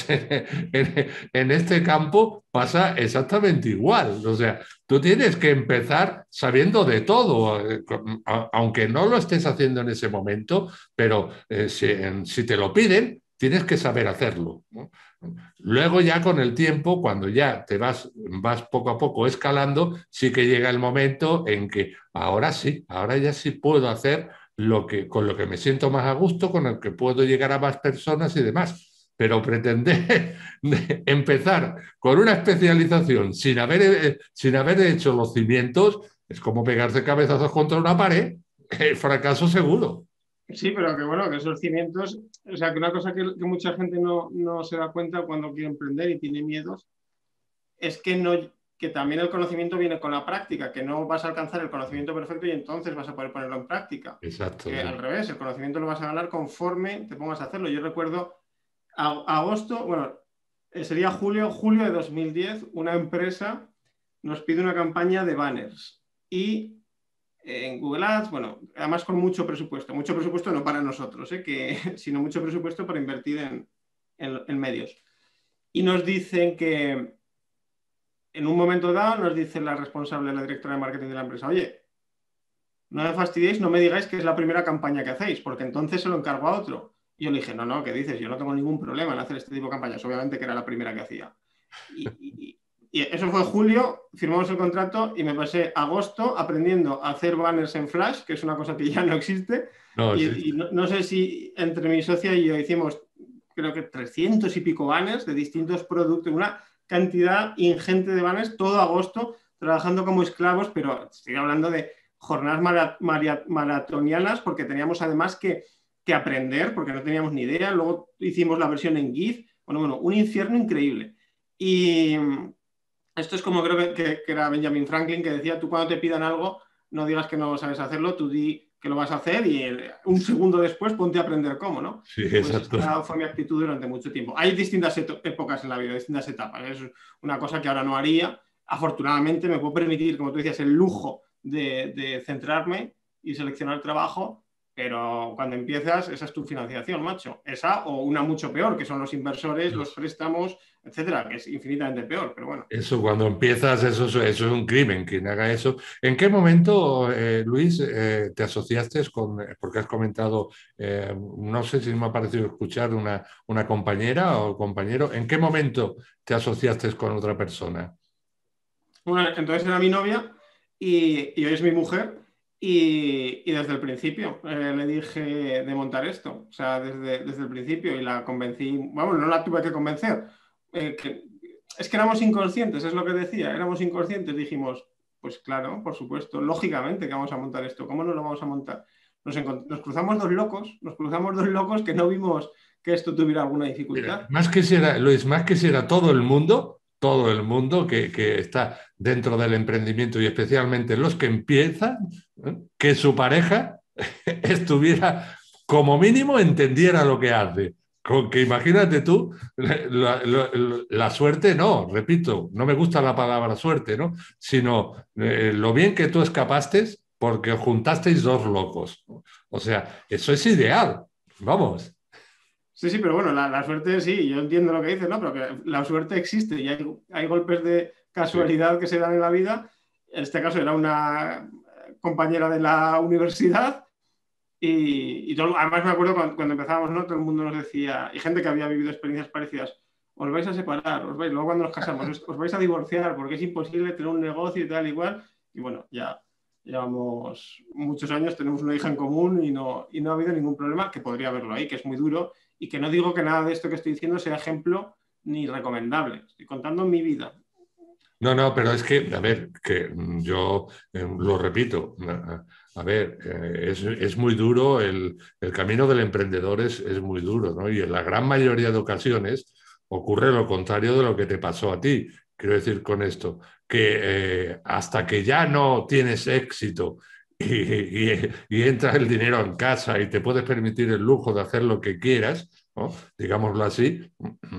en, en este campo pasa exactamente igual. O sea, tú tienes que empezar sabiendo de todo, eh, aunque no lo estés haciendo en ese momento, pero eh, si, si, te lo piden, tienes que saber hacerlo, ¿no? Luego ya con el tiempo, cuando ya te vas, vas poco a poco escalando, sí que llega el momento en que ahora sí, ahora ya sí puedo hacer lo que, con lo que me siento más a gusto, con el que puedo llegar a más personas y demás. Pero pretender empezar con una especialización sin haber, eh, sin haber hecho los cimientos es como pegarse cabezazos contra una pared, eh, fracaso seguro. Sí, pero que bueno, que esos cimientos, o sea, que una cosa que, que mucha gente no, no se da cuenta cuando quiere emprender y tiene miedos, es que, no, que también el conocimiento viene con la práctica, que no vas a alcanzar el conocimiento perfecto y entonces vas a poder ponerlo en práctica. Exacto, Que al sí. revés, el conocimiento lo vas a ganar conforme te pongas a hacerlo. Yo recuerdo a, agosto, bueno, sería julio, julio de dos mil diez, una empresa nos pide una campaña de banners y en Google Ads, bueno, además con mucho presupuesto, mucho presupuesto no para nosotros, ¿eh? que, sino mucho presupuesto para invertir en, en, en medios. Y nos dicen que en un momento dado nos dice la responsable, la directora de marketing de la empresa, oye, no me fastidiéis, no me digáis que es la primera campaña que hacéis, porque entonces se lo encargo a otro. Y yo le dije, no, no, ¿qué dices? Yo no tengo ningún problema en hacer este tipo de campañas. Obviamente que era la primera que hacía. Y, y, y eso fue julio, firmamos el contrato y me pasé agosto aprendiendo a hacer banners en Flash, que es una cosa que ya no existe. No, sí, Y, y no, no sé si entre mi socia y yo hicimos, creo que trescientos y pico banners de distintos productos, una cantidad ingente de banners, todo agosto, trabajando como esclavos, pero estoy hablando de jornadas marat marat maratonianas, porque teníamos además que, que aprender, porque no teníamos ni idea. Luego hicimos la versión en GIF. Bueno, bueno, un infierno increíble. Y esto es como creo que, que, que era Benjamin Franklin, que decía, tú cuando te pidan algo, no digas que no sabes hacerlo, tú di que lo vas a hacer y un segundo después ponte a aprender cómo, ¿no? sí, Pues exacto. esta fue mi actitud durante mucho tiempo. Hay distintas épocas en la vida, distintas etapas. Es una cosa que ahora no haría. Afortunadamente me puedo permitir, como tú decías, el lujo de, de centrarme y seleccionar trabajo, pero cuando empiezas, esa es tu financiación, macho. Esa o una mucho peor, que son los inversores, los préstamos, etcétera, que es infinitamente peor, pero bueno. Eso, cuando empiezas, eso, eso es un crimen, quien haga eso. ¿En qué momento, eh, Luis, eh, te asociaste con, porque has comentado, eh, no sé si me ha parecido escuchar una, una compañera o compañero, ¿en qué momento te asociaste con otra persona? Bueno, entonces era mi novia y, y hoy es mi mujer y, y desde el principio eh, le dije de montar esto, o sea, desde, desde el principio y la convencí, bueno, no la tuve que convencer, eh, que, es que éramos inconscientes, es lo que decía, éramos inconscientes, dijimos, pues claro, por supuesto, lógicamente que vamos a montar esto, ¿cómo no lo vamos a montar? Nos, nos cruzamos dos locos, nos cruzamos dos locos que no vimos que esto tuviera alguna dificultad. Mira, más que si era, Luis, más que si era todo el mundo, todo el mundo que, que está dentro del emprendimiento y especialmente los que empiezan, ¿eh? Que su pareja estuviera, como mínimo, entendiera lo que hace. Con que imagínate tú, la, la, la, suerte, no, repito, no me gusta la palabra suerte, ¿no? Sino eh, lo bien que tú escapaste porque juntasteis dos locos. O sea, eso es ideal, vamos. Sí, sí, pero bueno, la, la, suerte sí, yo entiendo lo que dices, ¿no? Pero que la suerte existe y hay, hay golpes de casualidad sí. que se dan en la vida. En este caso era una compañera de la universidad y, y todo, además me acuerdo cuando, cuando empezábamos, ¿no? Todo el mundo nos decía, y gente que había vivido experiencias parecidas, os vais a separar, os vais, luego cuando nos casamos, os, os vais a divorciar porque es imposible tener un negocio y tal, igual. Y bueno, ya llevamos muchos años, tenemos una hija en común y no, y no ha habido ningún problema, que podría haberlo ahí, que es muy duro. Y que no digo que nada de esto que estoy diciendo sea ejemplo ni recomendable. Estoy contando mi vida. No, no, pero es que, a ver, que yo eh, lo repito, a ver, eh, es, es, muy duro, el, el camino del emprendedor es, es muy duro, ¿no? Y en la gran mayoría de ocasiones ocurre lo contrario de lo que te pasó a ti. Quiero decir con esto, que eh, hasta que ya no tienes éxito y, y, y entra el dinero en casa y te puedes permitir el lujo de hacer lo que quieras, ¿no? Digámoslo así,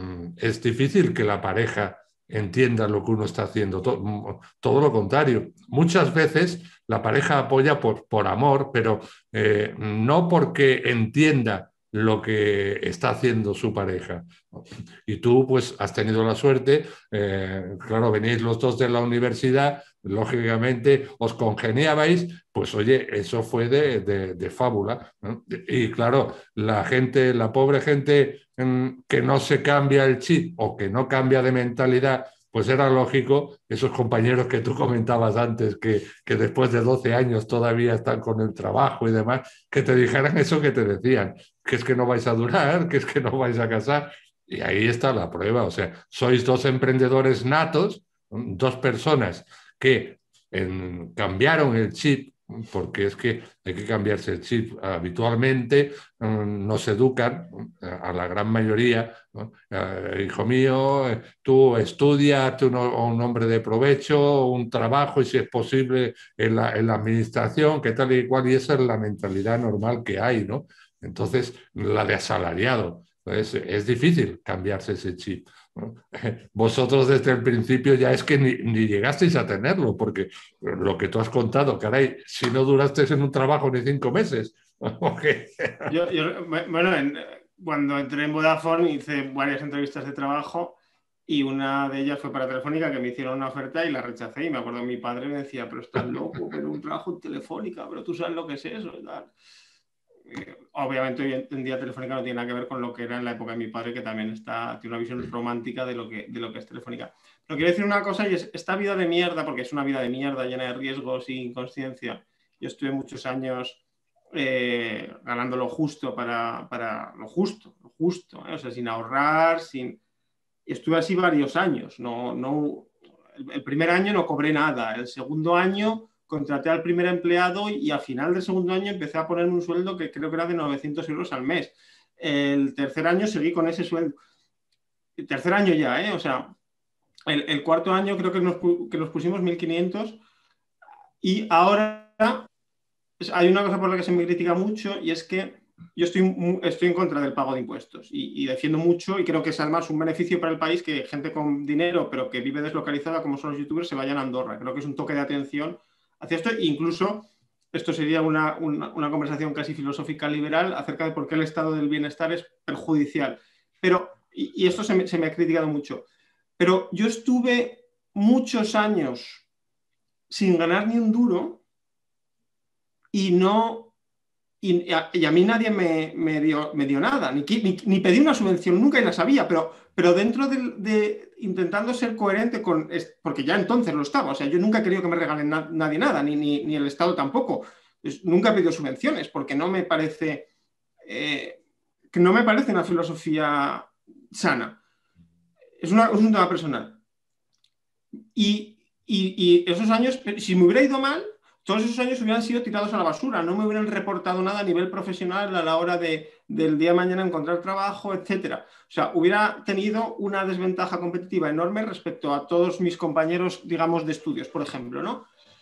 es difícil que la pareja entienda lo que uno está haciendo. Todo, todo lo contrario. Muchas veces la pareja apoya por, por amor, pero eh, no porque entienda lo que está haciendo su pareja. Y tú, pues, has tenido la suerte, eh, claro, venís los dos de la universidad, lógicamente os congeniabais, pues oye, eso fue de, de, de fábula, ¿no? Y claro, la gente, la pobre gente mm, que no se cambia el chip o que no cambia de mentalidad, pues era lógico, esos compañeros que tú comentabas antes, que, que después de doce años todavía están con el trabajo y demás, que te dijeran eso que te decían, que es que no vais a durar, que es que no vais a casar. Y ahí está la prueba, o sea, sois dos emprendedores natos, dos personas que en, cambiaron el chip, porque es que hay que cambiarse el chip habitualmente, nos educan a la gran mayoría, ¿no? Eh, hijo mío, tú estudia, tú no, un hombre de provecho, un trabajo y si es posible en la, en la administración, que tal y cual, y esa es la mentalidad normal que hay, ¿no? Entonces, la de asalariado. Entonces, es difícil cambiarse ese chip, ¿no? Vosotros desde el principio ya es que ni, ni llegasteis a tenerlo, porque lo que tú has contado, caray, si no durasteis en un trabajo ni cinco meses. Okay. Yo, yo, bueno, en, cuando entré en Vodafone hice varias entrevistas de trabajo y una de ellas fue para Telefónica, que me hicieron una oferta y la rechacé. Y me acuerdo que mi padre me decía, pero estás loco, pero un trabajo en Telefónica, pero tú sabes lo que es eso y tal. Obviamente hoy en día Telefónica no tiene nada que ver con lo que era en la época de mi padre, que también está, tiene una visión romántica de lo que, de lo que es Telefónica. Pero quiero decir una cosa, y es esta vida de mierda, porque es una vida de mierda llena de riesgos y inconsciencia. Yo estuve muchos años eh, ganando lo justo para, para lo justo, lo justo, ¿eh? O sea, sin ahorrar, sin... Y estuve así varios años. No, no... El primer año no cobré nada, el segundo año contraté al primer empleado y a final del segundo año empecé a ponerme un sueldo que creo que era de novecientos euros al mes. El tercer año seguí con ese sueldo. El tercer año ya, ¿eh? O sea, el, el cuarto año creo que nos, que nos pusimos mil quinientos y ahora hay una cosa por la que se me critica mucho y es que yo estoy, estoy en contra del pago de impuestos y, y defiendo mucho y creo que es además un beneficio para el país que gente con dinero pero que vive deslocalizada como son los youtubers se vayan a Andorra. Creo que es un toque de atención hacia esto e incluso esto sería una, una, una conversación casi filosófica liberal acerca de por qué el estado del bienestar es perjudicial. Pero, y, y esto se me, se me ha criticado mucho, pero yo estuve muchos años sin ganar ni un duro y no... Y a, y a mí nadie me, me, dio, me dio nada, ni, ni, ni pedí una subvención nunca y la sabía, pero, pero dentro de, de intentando ser coherente con, porque ya entonces lo estaba, o sea, yo nunca he querido que me regalen na, nadie nada, ni, ni, ni el Estado tampoco. Pues nunca he pedido subvenciones porque no me parece, eh, que no me parece una filosofía sana. Es, una, es un tema personal. Y, y, y esos años, si me hubiera ido mal, todos esos años hubieran sido tirados a la basura, no me hubieran reportado nada a nivel profesional a la hora de, del día de mañana encontrar trabajo, etcétera. O sea, hubiera tenido una desventaja competitiva enorme respecto a todos mis compañeros, digamos, de estudios, por ejemplo, ¿no?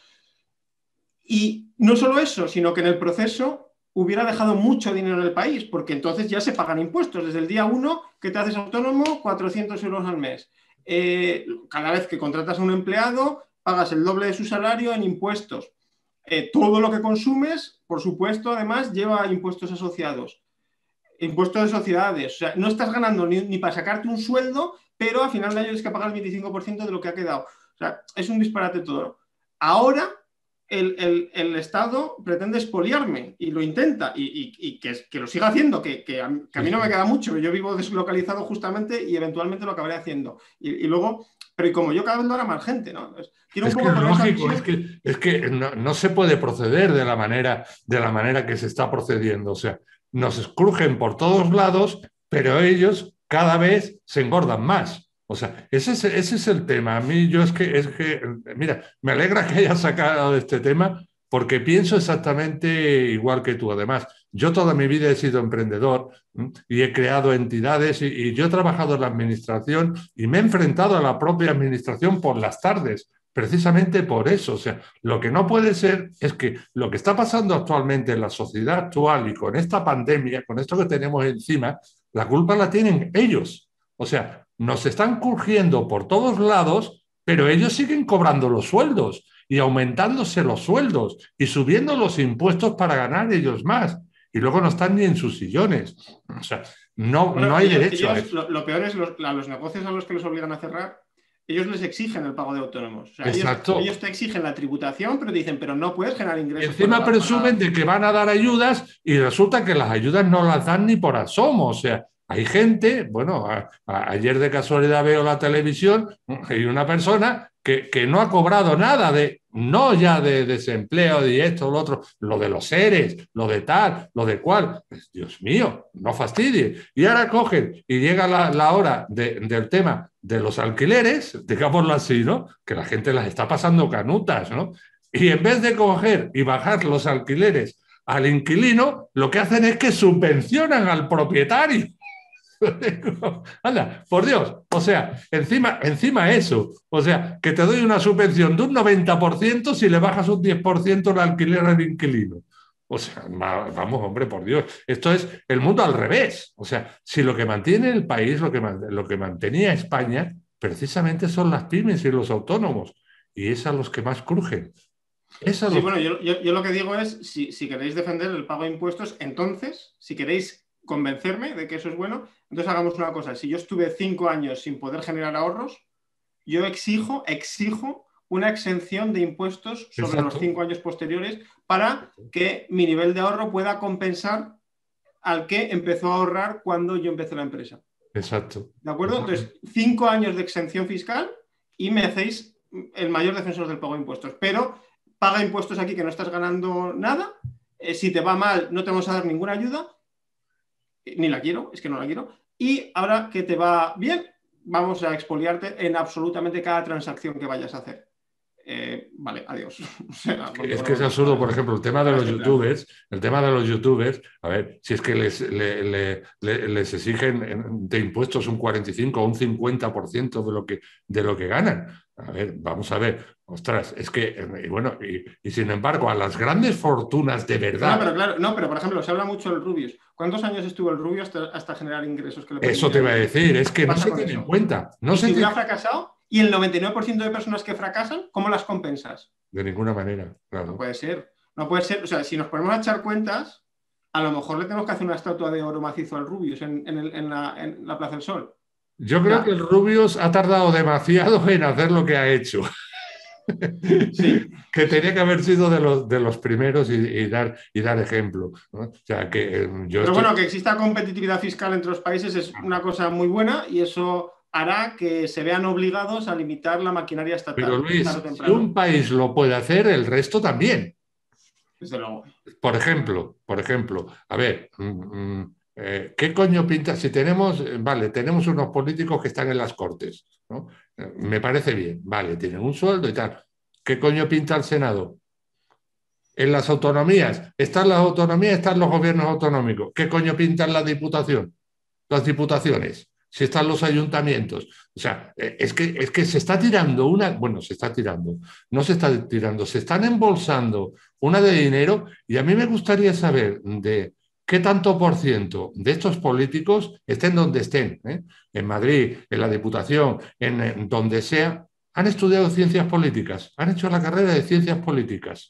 Y no solo eso, sino que en el proceso hubiera dejado mucho dinero en el país, porque entonces ya se pagan impuestos. Desde el día uno que te haces autónomo, cuatrocientos euros al mes. Eh, cada vez que contratas a un empleado, pagas el doble de su salario en impuestos. Eh, todo lo que consumes, por supuesto, además, lleva impuestos asociados. Impuestos de sociedades. O sea, no estás ganando ni, ni para sacarte un sueldo, pero a final de año tienes que pagar el veinticinco por ciento de lo que ha quedado. O sea, es un disparate todo. Ahora, el, el, el Estado pretende expoliarme y lo intenta y, y, y que, que lo siga haciendo, que, que, a, que a mí no me queda mucho. Yo vivo deslocalizado justamente y eventualmente lo acabaré haciendo. Y, y luego... Pero y como yo cada vez lo hará más gente, ¿no? Quiero un es poco que es lógico, es que, es que no, no se puede proceder de la, manera, de la manera que se está procediendo. O sea, nos escurgen por todos lados, pero ellos cada vez se engordan más. O sea, ese es, ese es el tema. A mí yo es que, es que, mira, me alegra que hayas sacado este tema porque pienso exactamente igual que tú. Además, yo toda mi vida he sido emprendedor y he creado entidades y, y yo he trabajado en la administración y me he enfrentado a la propia administración por las tardes, precisamente por eso. O sea, lo que no puede ser es que lo que está pasando actualmente en la sociedad actual y con esta pandemia, con esto que tenemos encima, la culpa la tienen ellos. O sea, nos están curgiendo por todos lados, pero ellos siguen cobrando los sueldos y aumentándose los sueldos y subiendo los impuestos para ganar ellos más. Y luego no están ni en sus sillones. O sea, no, bueno, no hay ellos, derecho ellos, a eso. Lo, lo peor es los, a los negocios a los que les obligan a cerrar, ellos les exigen el pago de autónomos. O sea, Exacto. Ellos, ellos te exigen la tributación, pero te dicen, pero no puedes generar ingresos. Y encima para, presumen para... de que van a dar ayudas y resulta que las ayudas no las dan ni por asomo. O sea, hay gente, bueno, a, a, ayer de casualidad veo la televisión y una persona que, que no ha cobrado nada de, no ya de desempleo, de esto, lo otro, lo de los seres, lo de tal, lo de cual. Pues, Dios mío, no fastidie. Y ahora cogen y llega la, la hora de, del tema de los alquileres, digámoslo así, ¿no? Que la gente las está pasando canutas, ¿no? Y en vez de coger y bajar los alquileres al inquilino, lo que hacen es que subvencionan al propietario. Anda, por Dios, o sea, encima, encima eso, o sea, que te doy una subvención de un noventa por ciento si le bajas un diez por ciento el alquiler al inquilino. O sea, vamos, hombre, por Dios. Esto es el mundo al revés. O sea, si lo que mantiene el país, lo que, lo que mantenía España, precisamente son las pymes y los autónomos. Y es a los que más crujen. Es a Sí, los... bueno, yo, yo, yo lo que digo es, si, si queréis defender el pago de impuestos, entonces, si queréis convencerme de que eso es bueno, entonces hagamos una cosa. Si yo estuve cinco años sin poder generar ahorros, yo exijo, exijo una exención de impuestos sobre Exacto. los cinco años posteriores para que mi nivel de ahorro pueda compensar al que empezó a ahorrar cuando yo empecé la empresa. Exacto. ¿De acuerdo? Entonces, cinco años de exención fiscal y me hacéis el mayor defensor del pago de impuestos. Pero paga impuestos aquí que no estás ganando nada. Eh, si te va mal, no te vamos a dar ninguna ayuda. Ni la quiero, es que no la quiero. Y ahora que te va bien, vamos a expoliarte en absolutamente cada transacción que vayas a hacer. Eh, vale, adiós. O sea, es, que, es que es absurdo, por ejemplo, el tema de los youtubers, el tema de los youtubers, a ver, si es que les, le, le, le, les exigen de impuestos un cuarenta y cinco o un cincuenta por ciento de lo que, de lo que ganan. A ver, vamos a ver, ostras, es que, y bueno, y, y sin embargo, a las grandes fortunas de verdad. No, pero claro, no, pero por ejemplo, se habla mucho del Rubius. ¿Cuántos años estuvo el Rubius hasta, hasta generar ingresos que le Eso te iba a decir, es que no se tiene en cuenta. No ¿Y se si hubiera tiene... fracasado? ¿Y el noventa y nueve por ciento de personas que fracasan, cómo las compensas? De ninguna manera, claro. No puede ser. No puede ser. O sea, si nos ponemos a echar cuentas, a lo mejor le tenemos que hacer una estatua de oro macizo al Rubius en, en, el, en, la, en la Plaza del Sol. Yo creo ya. que el Rubius ha tardado demasiado en hacer lo que ha hecho. Sí. Que tenía que haber sido de los, de los primeros y, y, dar, y dar ejemplo, ¿no? O sea, que, eh, yo Pero estoy... bueno, que exista competitividad fiscal entre los países es una cosa muy buena y eso hará que se vean obligados a limitar la maquinaria estatal. Pero Luis, si un país lo puede hacer, el resto también. Desde luego. Por ejemplo, por ejemplo, a ver, mmm, eh, ¿qué coño pinta? Si tenemos, vale, tenemos unos políticos que están en las Cortes, ¿no? Eh, me parece bien, vale, tienen un sueldo y tal. ¿Qué coño pinta el Senado? En las autonomías, están las autonomías, están los gobiernos autonómicos. ¿Qué coño pintan la diputación? Las diputaciones, si están los ayuntamientos. O sea, es que, es que se está tirando una, bueno, se está tirando, no se está tirando, se están embolsando una de dinero y a mí me gustaría saber de qué tanto por ciento de estos políticos estén donde estén, ¿eh? En Madrid, en la Diputación, en, en donde sea, han estudiado ciencias políticas, han hecho la carrera de ciencias políticas.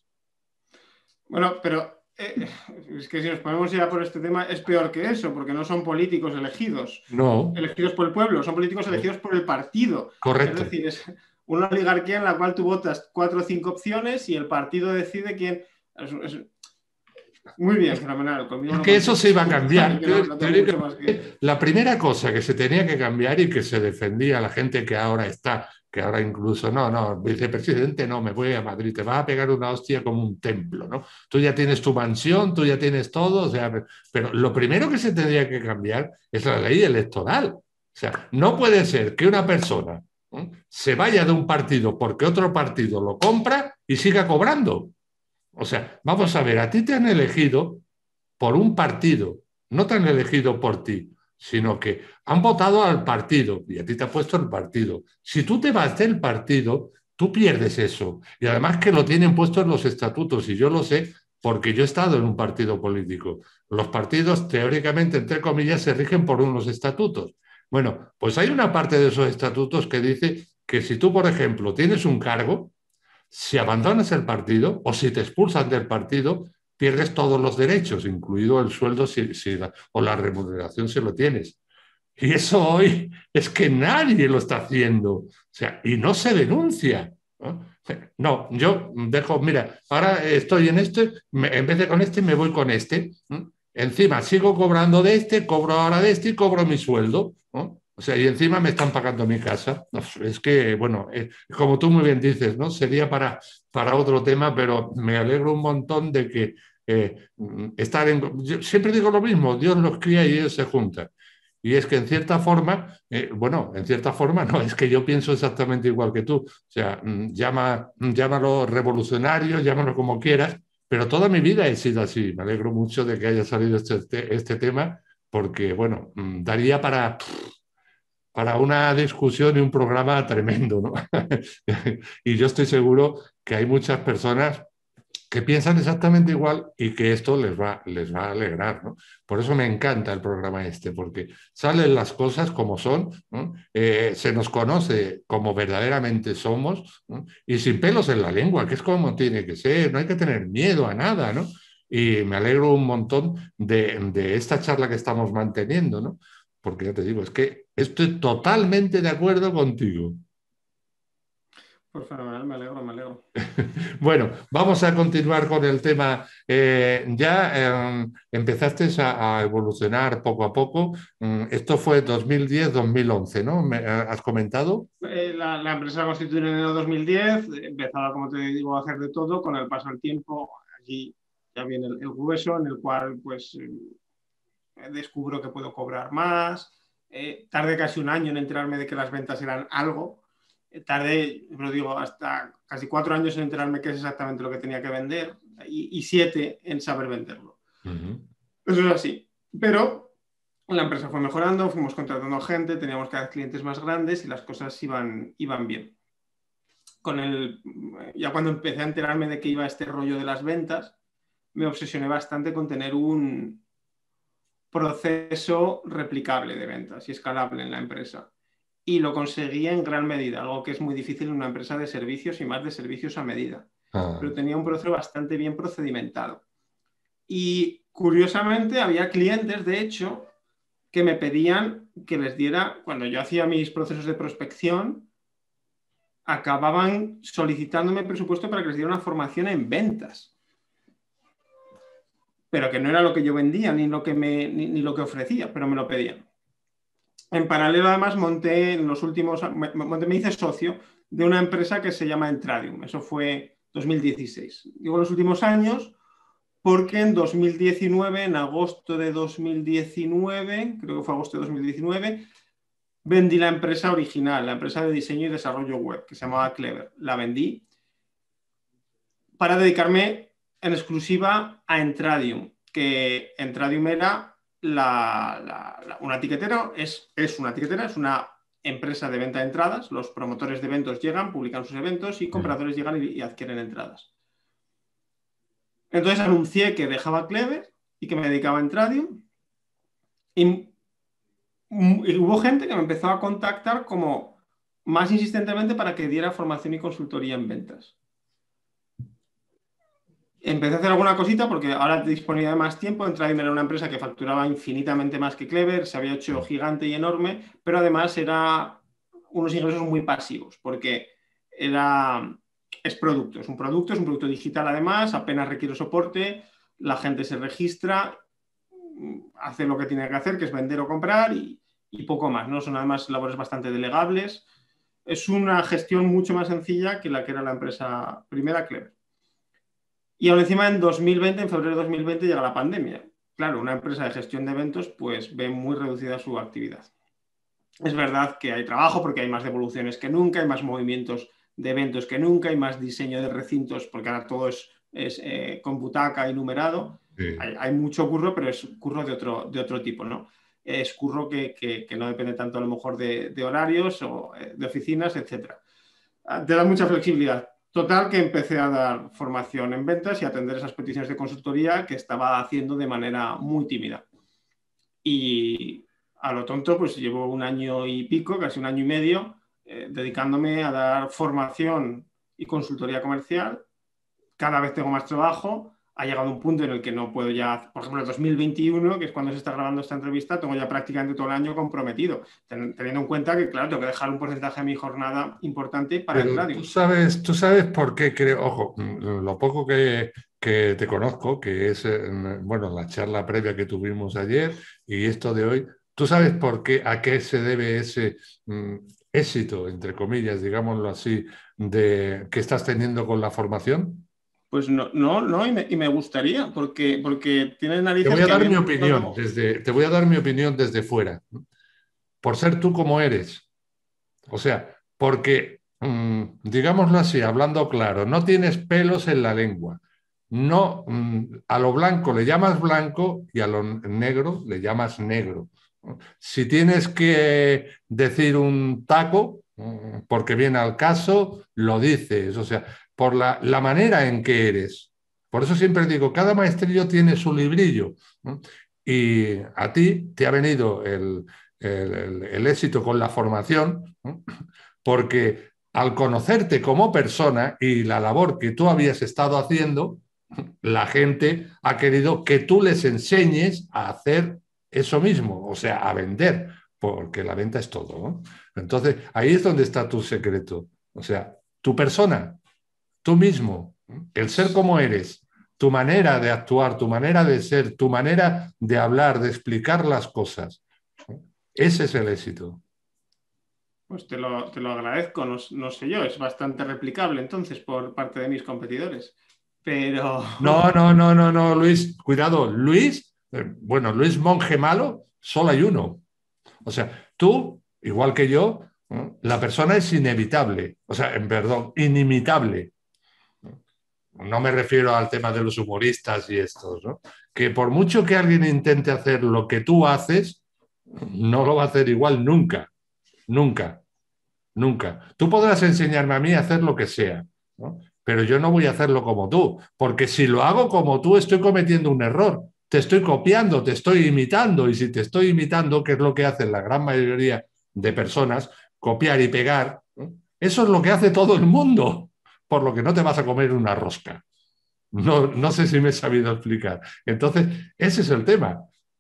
Bueno, pero eh, es que si nos ponemos ya por este tema es peor que eso, porque no son políticos elegidos, no. elegidos por el pueblo, son políticos elegidos por el partido. Correcto. Es decir, es una oligarquía en la cual tú votas cuatro o cinco opciones y el partido decide quién... Es, es... Muy bien, fenomenal. Conmigo es que no eso se iba a cambiar. No, no que... La primera cosa que se tenía que cambiar y que se defendía la gente que ahora está, que ahora incluso, no, no, vicepresidente, no, me voy a Madrid, te vas a pegar una hostia como un templo, ¿no? Tú ya tienes tu mansión, tú ya tienes todo, o sea, pero lo primero que se tendría que cambiar es la ley electoral. O sea, no puede ser que una persona ¿eh? se vaya de un partido porque otro partido lo compra y siga cobrando. O sea, vamos a ver, a ti te han elegido por un partido, no te han elegido por ti, sino que han votado al partido y a ti te ha puesto el partido. Si tú te vas del partido, tú pierdes eso. Y además que lo tienen puesto en los estatutos, y yo lo sé porque yo he estado en un partido político. Los partidos, teóricamente, entre comillas, se rigen por unos estatutos. Bueno, pues hay una parte de esos estatutos que dice que si tú, por ejemplo, tienes un cargo, si abandonas el partido o si te expulsan del partido, pierdes todos los derechos, incluido el sueldo si, si la, o la remuneración si lo tienes. Y eso hoy es que nadie lo está haciendo. O sea, y no se denuncia. ¿no? No, yo dejo, mira, ahora estoy en este, me, en vez de con este me voy con este. ¿no? Encima sigo cobrando de este, cobro ahora de este y cobro mi sueldo. ¿no? O sea, y encima me están pagando mi casa. Es que, bueno, eh, como tú muy bien dices, ¿no? Sería para, para otro tema, pero me alegro un montón de que eh, estar en... Yo siempre digo lo mismo, Dios los cría y ellos se juntan. Y es que en cierta forma, eh, bueno, en cierta forma no, es que yo pienso exactamente igual que tú. O sea, llama, llámalo revolucionario, llámalo como quieras, pero toda mi vida he sido así. Me alegro mucho de que haya salido este, este tema, porque, bueno, daría para... para una discusión y un programa tremendo, ¿no? Y yo estoy seguro que hay muchas personas que piensan exactamente igual y que esto les va, les va a alegrar, ¿no? Por eso me encanta el programa este, porque salen las cosas como son, ¿no? Eh, se nos conoce como verdaderamente somos, ¿no? Y sin pelos en la lengua, que es como tiene que ser, no hay que tener miedo a nada, ¿no? Y me alegro un montón de, de esta charla que estamos manteniendo, ¿no? Porque ya te digo, es que estoy totalmente de acuerdo contigo. Pues fenomenal, me alegro, me alegro. Bueno, vamos a continuar con el tema. Eh, ya eh, empezaste a, a evolucionar poco a poco. Mm, esto fue dos mil diez, dos mil once, ¿no? ¿Me eh, has comentado? Eh, la, la empresa se constituyó en enero de dos mil diez, empezaba, como te digo, a hacer de todo. Con el paso del tiempo, allí ya viene el, el grueso, en el cual pues eh, descubro que puedo cobrar más. Eh, tardé casi un año en enterarme de que las ventas eran algo. Eh, tardé, lo digo, hasta casi cuatro años en enterarme qué es exactamente lo que tenía que vender y, y siete en saber venderlo. Uh -huh. Eso es así. Pero la empresa fue mejorando, fuimos contratando gente, teníamos cada vez clientes más grandes y las cosas iban, iban bien. Con el, ya cuando empecé a enterarme de que iba este rollo de las ventas, me obsesioné bastante con tener un proceso replicable de ventas y escalable en la empresa. Y lo conseguí en gran medida, algo que es muy difícil en una empresa de servicios y más de servicios a medida. Ah. Pero tenía un proceso bastante bien procedimentado. Y curiosamente había clientes, de hecho, que me pedían que les diera, cuando yo hacía mis procesos de prospección, acababan solicitándome presupuesto para que les diera una formación en ventas. Pero que no era lo que yo vendía ni lo que, me, ni, ni lo que ofrecía, pero me lo pedían. En paralelo, además, monté en los últimos, me, monté, me hice socio de una empresa que se llama Entradium. Eso fue dos mil dieciséis. Digo los últimos años porque en dos mil diecinueve, en agosto de dos mil diecinueve, creo que fue agosto de dos mil diecinueve, vendí la empresa original, la empresa de diseño y desarrollo web, que se llamaba Clever. La vendí para dedicarme en exclusiva a Entradium, que Entradium era la, la, la, una etiquetera, es, es una etiquetera, es una empresa de venta de entradas. Los promotores de eventos llegan, publican sus eventos y compradores mm. llegan y, y adquieren entradas. Entonces anuncié que dejaba Clever y que me dedicaba a Entradium y, y hubo gente que me empezó a contactar como más insistentemente para que diera formación y consultoría en ventas. Empecé a hacer alguna cosita porque ahora disponía de más tiempo. Entradium era una empresa que facturaba infinitamente más que Clever, se había hecho gigante y enorme, pero además era unos ingresos muy pasivos porque era, es producto, es un producto, es un producto digital además, apenas requiere soporte, la gente se registra, hace lo que tiene que hacer, que es vender o comprar y, y poco más, ¿no? Son además labores bastante delegables. Es una gestión mucho más sencilla que la que era la empresa primera, Clever. Y aún encima en dos mil veinte, en febrero de dos mil veinte, llega la pandemia. Claro, una empresa de gestión de eventos pues ve muy reducida su actividad. Es verdad que hay trabajo porque hay más devoluciones que nunca, hay más movimientos de eventos que nunca, hay más diseño de recintos porque ahora todo es, es eh, con butaca y numerado. Sí. Hay, hay mucho curro, pero es curro de otro, de otro tipo, ¿no? Es curro que, que, que no depende tanto a lo mejor de, de horarios o de oficinas, etcétera. Te da mucha flexibilidad. Total, que empecé a dar formación en ventas y a atender esas peticiones de consultoría que estaba haciendo de manera muy tímida. Y a lo tonto, pues llevo un año y pico, casi un año y medio, eh, dedicándome a dar formación y consultoría comercial. Cada vez tengo más trabajo. Ha llegado un punto en el que no puedo ya, por ejemplo, el dos mil veintiuno, que es cuando se está grabando esta entrevista, tengo ya prácticamente todo el año comprometido, teniendo en cuenta que, claro, tengo que dejar un porcentaje de mi jornada importante para Pero el radio. Tú sabes, tú sabes por qué creo, ojo, lo poco que, que te conozco, que es, bueno, la charla previa que tuvimos ayer y esto de hoy, ¿tú sabes por qué, a qué se debe ese mm, éxito, entre comillas, digámoslo así, de, que estás teniendo con la formación? Pues no, no, no, y me, y me gustaría, porque, porque tiene narices. Te voy a que dar bien, mi opinión no... desde, te voy a dar mi opinión desde fuera, por ser tú como eres. O sea, porque, mmm, digámoslo así, hablando claro, no tienes pelos en la lengua. No, mmm, a lo blanco le llamas blanco y a lo negro le llamas negro. Si tienes que decir un taco, porque viene al caso, lo dices. O sea, por la, la manera en que eres. Por eso siempre digo, cada maestrillo tiene su librillo, ¿no? Y a ti te ha venido el, el, el, el éxito con la formación, ¿no? Porque al conocerte como persona y la labor que tú habías estado haciendo, la gente ha querido que tú les enseñes a hacer eso mismo, o sea, a vender, porque la venta es todo, ¿no? Entonces, ahí es donde está tu secreto. O sea, tu persona, tú mismo, el ser como eres, tu manera de actuar, tu manera de ser, tu manera de hablar, de explicar las cosas. Ese es el éxito. Pues te lo, te lo agradezco, no, no sé yo, es bastante replicable entonces por parte de mis competidores, pero... No, no, no, no, no, Luis, cuidado, Luis, eh, bueno, Luis Monje malo, solo hay uno. O sea, tú, igual que yo, ¿no? La persona es inevitable, o sea, perdón, inimitable. No me refiero al tema de los humoristas y estos, ¿no? Que por mucho que alguien intente hacer lo que tú haces, no lo va a hacer igual nunca, nunca, nunca. Tú podrás enseñarme a mí a hacer lo que sea, ¿no? Pero yo no voy a hacerlo como tú, porque si lo hago como tú estoy cometiendo un error. Te estoy copiando, te estoy imitando, y si te estoy imitando, que es lo que hacen la gran mayoría de personas, copiar y pegar, ¿no? Eso es lo que hace todo el mundo, por lo que no te vas a comer una rosca. No, no sé si me he sabido explicar. Entonces, ese es el tema.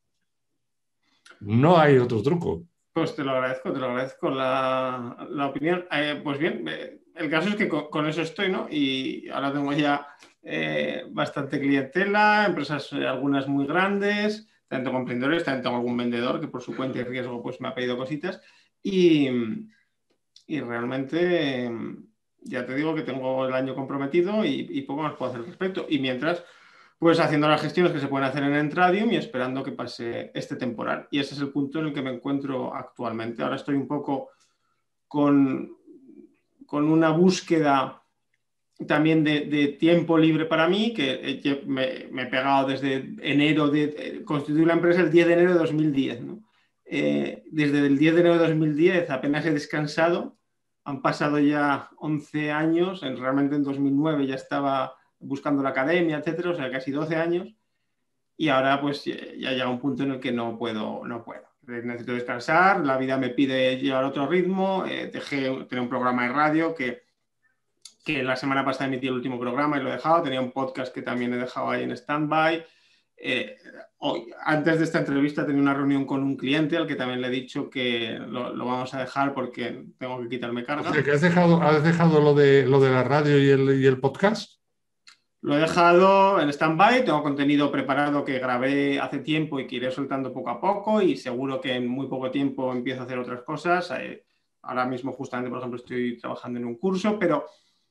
No hay otro truco. Pues te lo agradezco, te lo agradezco la, la opinión. Eh, pues bien, eh, el caso es que con, con eso estoy, ¿no? Y ahora tengo ya eh, bastante clientela, empresas eh, algunas muy grandes, tanto con emprendedores, también tengo algún vendedor que por su cuenta y riesgo pues me ha pedido cositas. Y, y realmente, eh, ya te digo que tengo el año comprometido y, y poco más puedo hacer al respecto. Y mientras... pues haciendo las gestiones que se pueden hacer en Entradium y esperando que pase este temporal. Y ese es el punto en el que me encuentro actualmente. Ahora estoy un poco con, con una búsqueda también de, de tiempo libre para mí, que me, me he pegado desde enero, de constituir la empresa el diez de enero de dos mil diez, ¿no? Eh, desde el diez de enero de dos mil diez apenas he descansado, han pasado ya once años, en, realmente en dos mil nueve ya estaba buscando la academia, etcétera, o sea, casi doce años, y ahora pues ya llega un punto en el que no puedo, no puedo. Necesito descansar, la vida me pide llevar otro ritmo, eh, dejé tener un programa de radio que, que la semana pasada emití el último programa y lo he dejado, tenía un podcast que también he dejado ahí en stand-by. Eh, hoy, antes de esta entrevista tenía una reunión con un cliente al que también le he dicho que lo, lo vamos a dejar porque tengo que quitarme carga. O sea, que has dejado, has dejado lo, de, lo de la radio y el, y el podcast. Lo he dejado en stand-by, tengo contenido preparado que grabé hace tiempo y que iré soltando poco a poco y seguro que en muy poco tiempo empiezo a hacer otras cosas. Ahora mismo justamente, por ejemplo, estoy trabajando en un curso, pero,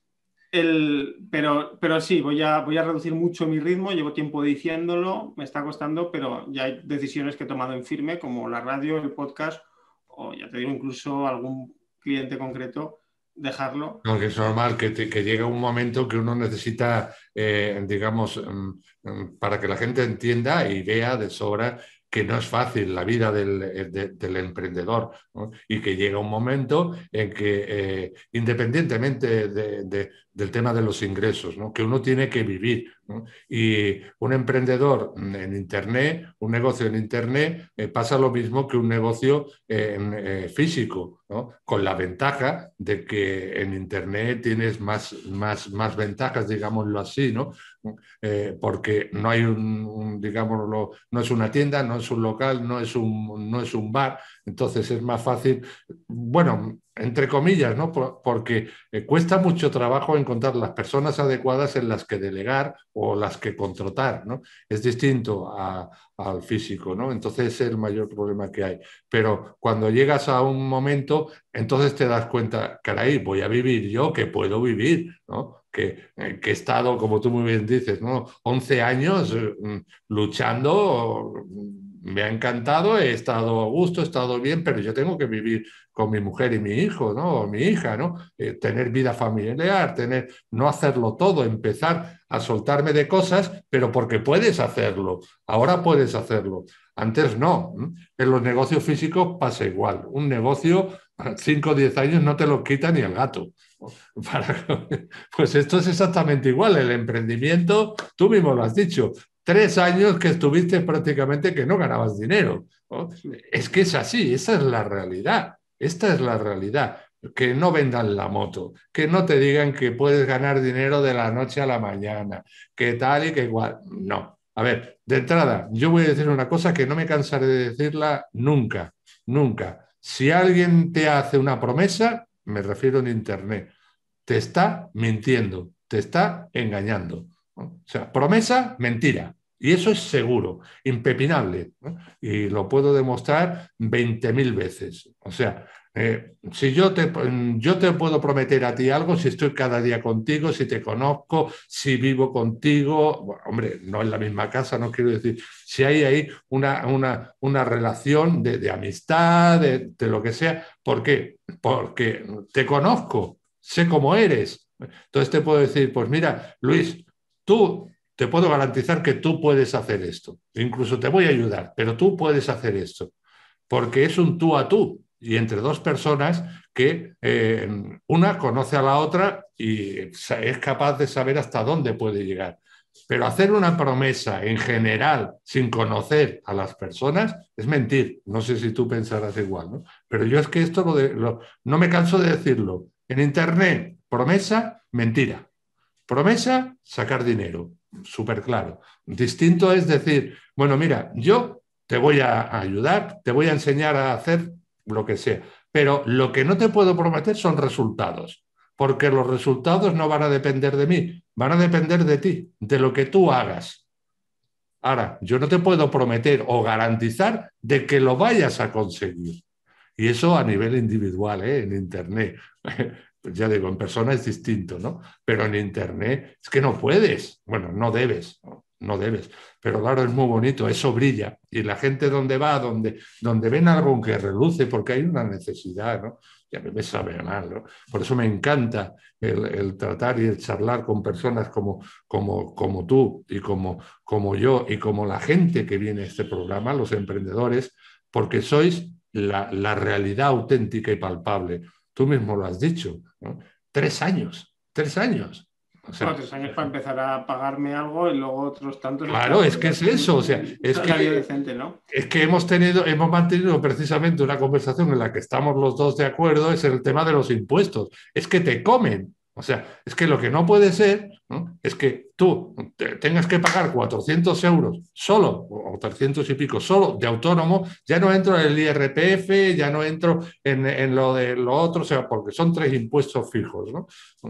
el, pero, pero sí, voy a, voy a reducir mucho mi ritmo, llevo tiempo diciéndolo, me está costando, pero ya hay decisiones que he tomado en firme, como la radio, el podcast, o ya te digo, incluso algún cliente concreto, dejarlo. No, que es normal que, te, que llega un momento que uno necesita, eh, digamos, um, um, para que la gente entienda y vea de sobra que no es fácil la vida del, de, del emprendedor, ¿no? Y que llega un momento en que, eh, independientemente de, de, del tema de los ingresos, ¿no? Que uno tiene que vivir, ¿no? Y un emprendedor en Internet, un negocio en Internet, eh, pasa lo mismo que un negocio en, eh, físico, ¿no? Con la ventaja de que en Internet tienes más, más, más ventajas, digámoslo así, ¿no? Eh, porque no hay un, un, digámoslo, no es una tienda, no es un local, no es un, no es un bar, entonces es más fácil, bueno, entre comillas, ¿no? Por, porque eh, cuesta mucho trabajo encontrar las personas adecuadas en las que delegar o las que contratar, ¿no? Es distinto a, al físico, ¿no? Entonces es el mayor problema que hay. Pero cuando llegas a un momento, entonces te das cuenta, caray, voy a vivir yo, que puedo vivir, ¿no? Que, eh, que he estado, como tú muy bien dices, ¿no? once años eh, luchando, me ha encantado, he estado a gusto, he estado bien, pero yo tengo que vivir con mi mujer y mi hijo, ¿no? O mi hija, ¿no? Eh, tener vida familiar, tener, no hacerlo todo, empezar a soltarme de cosas, pero porque puedes hacerlo, ahora puedes hacerlo. Antes no. En los negocios físicos pasa igual. Un negocio cinco o diez años no te lo quita ni el gato. Para- pues esto es exactamente igual. El emprendimiento, tú mismo lo has dicho, tres años que estuviste prácticamente que no ganabas dinero, ¿no? Es que es así, esa es la realidad. Esta es la realidad. Que no vendan la moto, que no te digan que puedes ganar dinero de la noche a la mañana, que tal y que igual. No. A ver, de entrada, yo voy a decir una cosa que no me cansaré de decirla nunca, nunca. Si alguien te hace una promesa, me refiero en Internet, te está mintiendo, te está engañando, ¿no? O sea, promesa, mentira. Y eso es seguro, impepinable, ¿no? Y lo puedo demostrar veinte mil veces. O sea, eh, si yo te, yo te puedo prometer a ti algo, si estoy cada día contigo, si te conozco, si vivo contigo, bueno, hombre, no en la misma casa, no quiero decir, si hay ahí una, una, una relación de, de amistad, de, de lo que sea, ¿por qué? Porque te conozco, sé cómo eres. Entonces te puedo decir, pues mira, Luis, tú te puedo garantizar que tú puedes hacer esto. Incluso te voy a ayudar, pero tú puedes hacer esto. Porque es un tú a tú y entre dos personas que eh, una conoce a la otra y es capaz de saber hasta dónde puede llegar. Pero hacer una promesa en general sin conocer a las personas es mentir. No sé si tú pensarás igual, ¿no? Pero yo es que esto lo de, lo, no me canso de decirlo. En Internet, promesa, mentira. Promesa, sacar dinero. Súper claro. Distinto es decir, bueno, mira, yo te voy a ayudar, te voy a enseñar a hacer lo que sea, pero lo que no te puedo prometer son resultados, porque los resultados no van a depender de mí, van a depender de ti, de lo que tú hagas. Ahora, yo no te puedo prometer o garantizar de que lo vayas a conseguir. Y eso a nivel individual, ¿eh? En Internet. Pues ya digo, en persona es distinto, ¿no? Pero en Internet es que no puedes. Bueno, no debes, no, no debes. Pero claro, es muy bonito, eso brilla. Y la gente donde va, donde, donde ven algo que reluce, porque hay una necesidad, ¿no? Y a mí me sabe mal, ¿no? Por eso me encanta el, el tratar y el charlar con personas como, como, como tú y como, como yo y como la gente que viene a este programa, los emprendedores, porque sois la, la realidad auténtica y palpable. Tú mismo lo has dicho, ¿no? Tres años, tres años. O Bueno, sea, tres años para empezar a pagarme algo y luego otros tantos hasta claro, es que poder es hacer un, eso. O sea, un es salario que, decente, ¿no? es que hemos tenido, hemos mantenido precisamente una conversación en la que estamos los dos de acuerdo, es el tema de los impuestos. Es que te comen. O sea, es que lo que no puede ser, ¿no? Es que tú te tengas que pagar cuatrocientos euros solo, o trescientos y pico, solo de autónomo, ya no entro en el I R P F, ya no entro en, en lo de lo otro, o sea, porque son tres impuestos fijos, ¿no?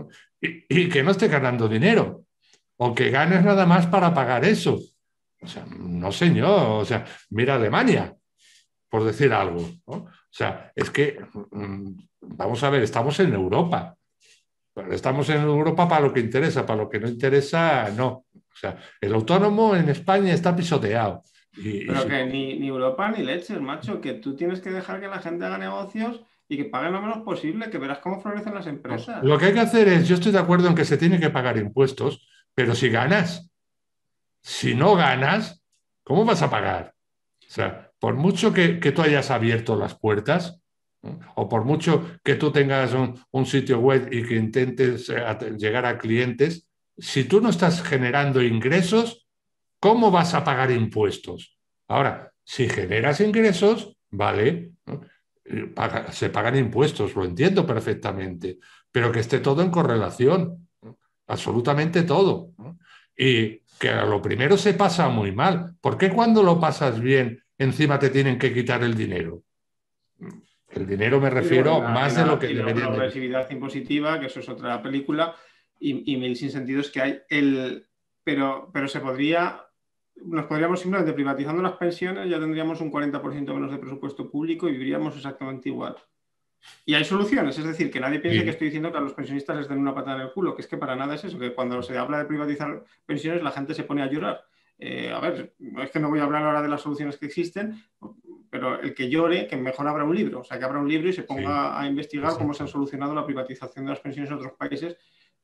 Y, y que no esté ganando dinero, o que ganes nada más para pagar eso. O sea, no señor, o sea, mira Alemania, por decir algo, ¿no? O sea, es que, mm, vamos a ver, estamos en Europa. Estamos en Europa para lo que interesa, para lo que no interesa, no. O sea, el autónomo en España está pisoteado. Y, y Pero si que no, ni, ni Europa ni leches, macho, que tú tienes que dejar que la gente haga negocios y que paguen lo menos posible, que verás cómo florecen las no. empresas. Lo que hay que hacer es, yo estoy de acuerdo en que se tiene que pagar impuestos, pero si ganas, si no ganas, ¿cómo vas a pagar? O sea, por mucho que, que tú hayas abierto las puertas, ¿no? O por mucho que tú tengas un, un sitio web y que intentes eh, llegar a clientes, si tú no estás generando ingresos, ¿cómo vas a pagar impuestos? Ahora, si generas ingresos, vale, ¿no? Eh, paga, se pagan impuestos, lo entiendo perfectamente, pero que esté todo en correlación, ¿no? Absolutamente todo, ¿no? Y que a lo primero se pasa muy mal. ¿Por qué cuando lo pasas bien encima te tienen que quitar el dinero? El dinero me Sí, bueno, y, refiero la- y más de lo la- que y luego deberían de quitar. progresividad impositiva, que eso es otra película, y, y mil sinsentidos que hay. El, pero, pero se podría, nos podríamos simplemente privatizando las pensiones, ya tendríamos un cuarenta por ciento menos de presupuesto público y viviríamos exactamente igual. Y hay soluciones, es decir, que nadie piense que Sí, estoy diciendo que a los pensionistas les den una patada en el culo, que es que para nada es eso, que cuando se habla de privatizar pensiones la gente se pone a llorar. Eh, a ver, es que no voy a hablar ahora de las soluciones que existen, pero el que llore, que mejor abra un libro, o sea, que abra un libro y se sí, ponga a investigar cómo se ha exacto. solucionado la privatización de las pensiones en otros países,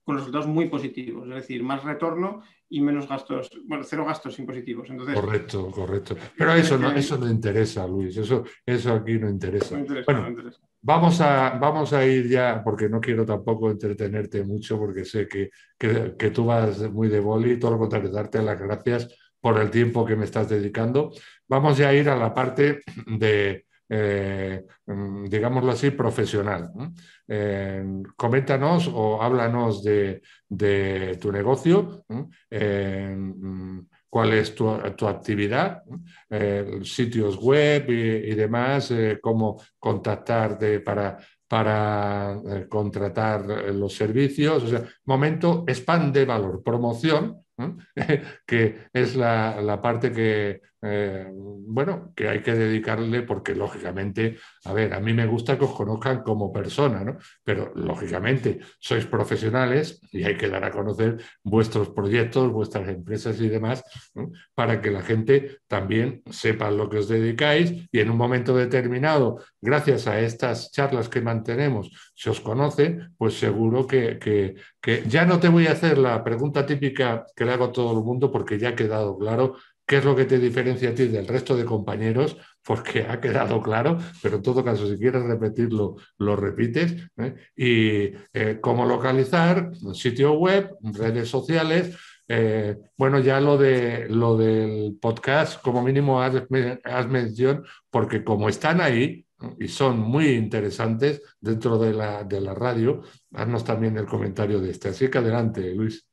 con resultados muy positivos, es decir, más retorno y menos gastos, bueno, cero gastos impositivos. Entonces, correcto, correcto. Pero eso no, que, eso no interesa, Luis, eso, eso aquí no interesa. no interesa, no Bueno, interesa. vamos a, vamos a ir ya, porque no quiero tampoco entretenerte mucho, porque sé que, que, que tú vas muy de boli, todo lo contrario, darte las gracias por el tiempo que me estás dedicando. Vamos ya a ir a la parte de, eh, digámoslo así, profesional. Eh, coméntanos o háblanos de, de tu negocio, eh, cuál es tu, tu actividad, eh, sitios web y, y demás, eh, cómo contactar de, para, para eh, contratar los servicios. O sea, momento, spam de valor, promoción, ¿eh? que es la, la parte que, eh, bueno, que hay que dedicarle porque, lógicamente, a ver, a mí me gusta que os conozcan como persona, ¿no? Pero, lógicamente, sois profesionales y hay que dar a conocer vuestros proyectos, vuestras empresas y demás, ¿no? Para que la gente también sepa lo que os dedicáis y en un momento determinado, gracias a estas charlas que mantenemos, se os conoce, pues seguro que, que, que ya no te voy a hacer la pregunta típica que le hago a todo el mundo porque ya ha quedado claro qué es lo que te diferencia a ti del resto de compañeros, porque ha quedado claro, pero en todo caso, si quieres repetirlo, lo repites. ¿eh? Y eh, cómo localizar, sitio web, redes sociales. Eh, bueno, ya lo, de, lo del podcast, como mínimo, haz, haz mención, porque como están ahí y son muy interesantes dentro de la, de la radio, haznos también el comentario de este. Así que adelante, Luis.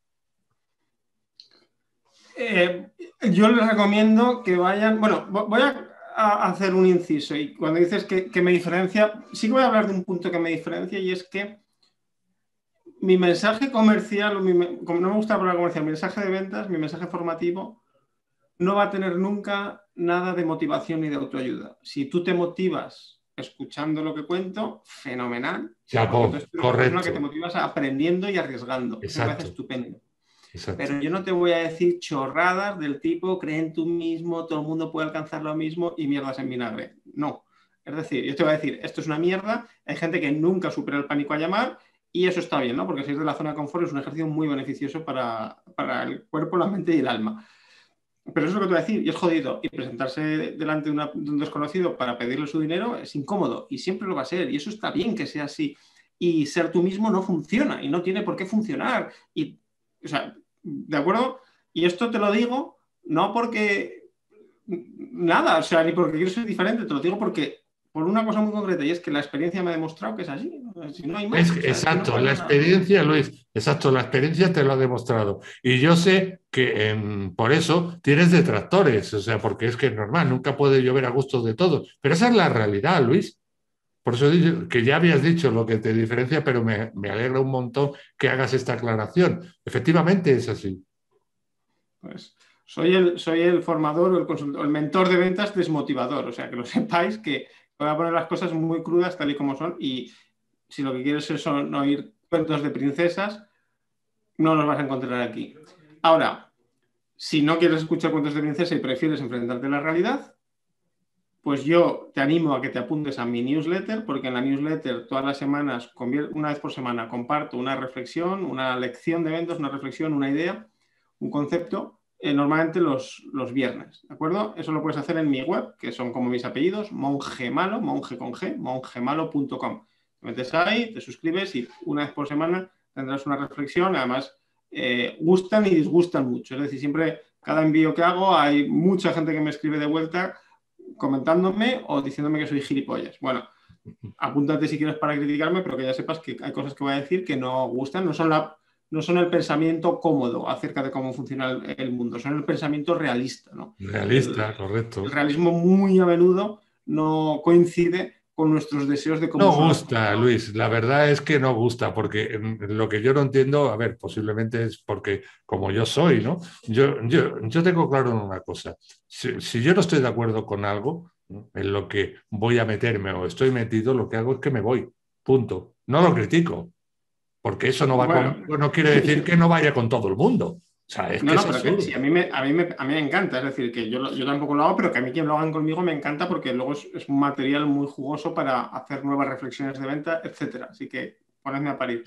Eh, yo les recomiendo que vayan, bueno, voy a, a hacer un inciso y cuando dices que, que me diferencia, sí que voy a hablar de un punto que me diferencia y es que mi mensaje comercial, mi, como no me gusta la palabra comercial, mi mensaje de ventas, mi mensaje formativo, no va a tener nunca nada de motivación ni de autoayuda. Si tú te motivas escuchando lo que cuento, fenomenal. Ya, Porque tú eres una persona que te correcto. motivas aprendiendo y arriesgando. Eso me parece Exacto. estupendo. Exacto. Pero yo no te voy a decir chorradas del tipo, cree en tú mismo, todo el mundo puede alcanzar lo mismo y mierdas en vinagre. No. Es decir, yo te voy a decir, esto es una mierda, hay gente que nunca supera el pánico a llamar y eso está bien, ¿no? Porque salir de la zona de confort es un ejercicio muy beneficioso para, para el cuerpo, la mente y el alma. Pero eso es lo que te voy a decir, y es jodido. Y presentarse delante de, una, de un desconocido para pedirle su dinero es incómodo y siempre lo va a ser. Y eso está bien que sea así. Y ser tú mismo no funciona y no tiene por qué funcionar. Y, o sea, ¿de acuerdo? Y esto te lo digo no porque nada, o sea, ni porque quiero ser diferente, te lo digo porque por una cosa muy concreta y es que la experiencia me ha demostrado que es así. Si no hay más. Es, O sea, es que no exacto, la pasa nada. experiencia, Luis, exacto, la experiencia te lo ha demostrado. Y yo sé que eh, por eso tienes detractores, o sea, porque es que es normal, nunca puede llover a gusto de todos. Pero esa es la realidad, Luis. Por eso he dicho que ya habías dicho lo que te diferencia, pero me, me alegra un montón que hagas esta aclaración. Efectivamente es así. Pues soy el, soy el formador o el consultor, el mentor de ventas desmotivador, o sea, que lo sepáis que voy a poner las cosas muy crudas tal y como son y si lo que quieres es son oír cuentos de princesas, no los vas a encontrar aquí. Ahora, si no quieres escuchar cuentos de princesa y prefieres enfrentarte a la realidad, pues yo te animo a que te apuntes a mi newsletter, porque en la newsletter todas las semanas, una vez por semana, comparto una reflexión, una lección de ventas, una reflexión, una idea, un concepto, eh, normalmente los, los viernes, ¿de acuerdo? Eso lo puedes hacer en mi web, que son como mis apellidos, mongemalo, monge con G, mongemalo punto com. Te metes ahí, te suscribes y una vez por semana tendrás una reflexión, además eh, gustan y disgustan mucho, es decir, siempre, cada envío que hago, hay mucha gente que me escribe de vuelta comentándome o diciéndome que soy gilipollas. Bueno, apúntate si quieres para criticarme, pero que ya sepas que hay cosas que voy a decir que no gustan, no son, la, no son el pensamiento cómodo acerca de cómo funciona el, el mundo, son el pensamiento realista, ¿no? Realista, El, correcto. el realismo muy a menudo no coincide con nuestros deseos de cómo No son las cosas. gusta, Luis, la verdad es que no gusta, porque lo que yo no entiendo, a ver, posiblemente es porque como yo soy, ¿no? Yo, yo, yo tengo claro una cosa, si, si yo no estoy de acuerdo con algo, ¿no?, en lo que voy a meterme o estoy metido, lo que hago es que me voy, punto. No lo critico, porque eso no va Bueno, conmigo, no quiere decir que no vaya con todo el mundo. O sea, es no, que no, es pero que sí, absurdo. a mí, me, a, mí me, a mí me encanta, es decir, que yo, yo tampoco lo hago, pero que a mí quien lo hagan conmigo me encanta porque luego es, es un material muy jugoso para hacer nuevas reflexiones de venta, etcétera. Así que ponedme a parir.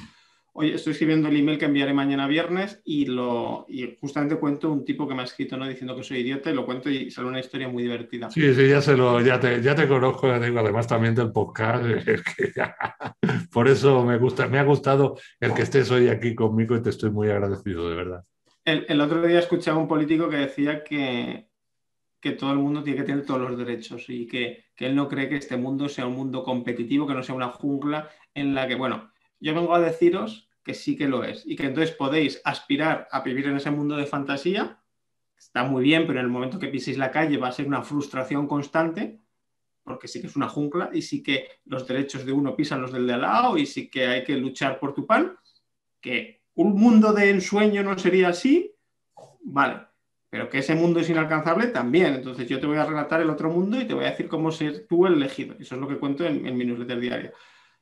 oye, estoy escribiendo el email que enviaré mañana viernes y, lo, y justamente cuento un tipo que me ha escrito, ¿no? Diciendo que soy idiota, y lo cuento y sale una historia muy divertida. Sí, sí, ya, se lo, ya, te, ya te conozco, ya tengo, además también del podcast. Es que ya, por eso me, gusta, me ha gustado el que estés hoy aquí conmigo y te estoy muy agradecido, de verdad. El, el otro día escuchaba a un político que decía que, que todo el mundo tiene que tener todos los derechos y que, que él no cree que este mundo sea un mundo competitivo, que no sea una jungla en la que, bueno, yo vengo a deciros que sí que lo es y que entonces podéis aspirar a vivir en ese mundo de fantasía. Está muy bien, pero en el momento que piséis la calle va a ser una frustración constante, porque sí que es una jungla y sí que los derechos de uno pisan los del de al lado y sí que hay que luchar por tu pan, que un mundo de ensueño no sería así, vale, pero que ese mundo es inalcanzable también. Entonces yo te voy a relatar el otro mundo y te voy a decir cómo ser tú el elegido. Eso es lo que cuento en, en mi newsletter diaria.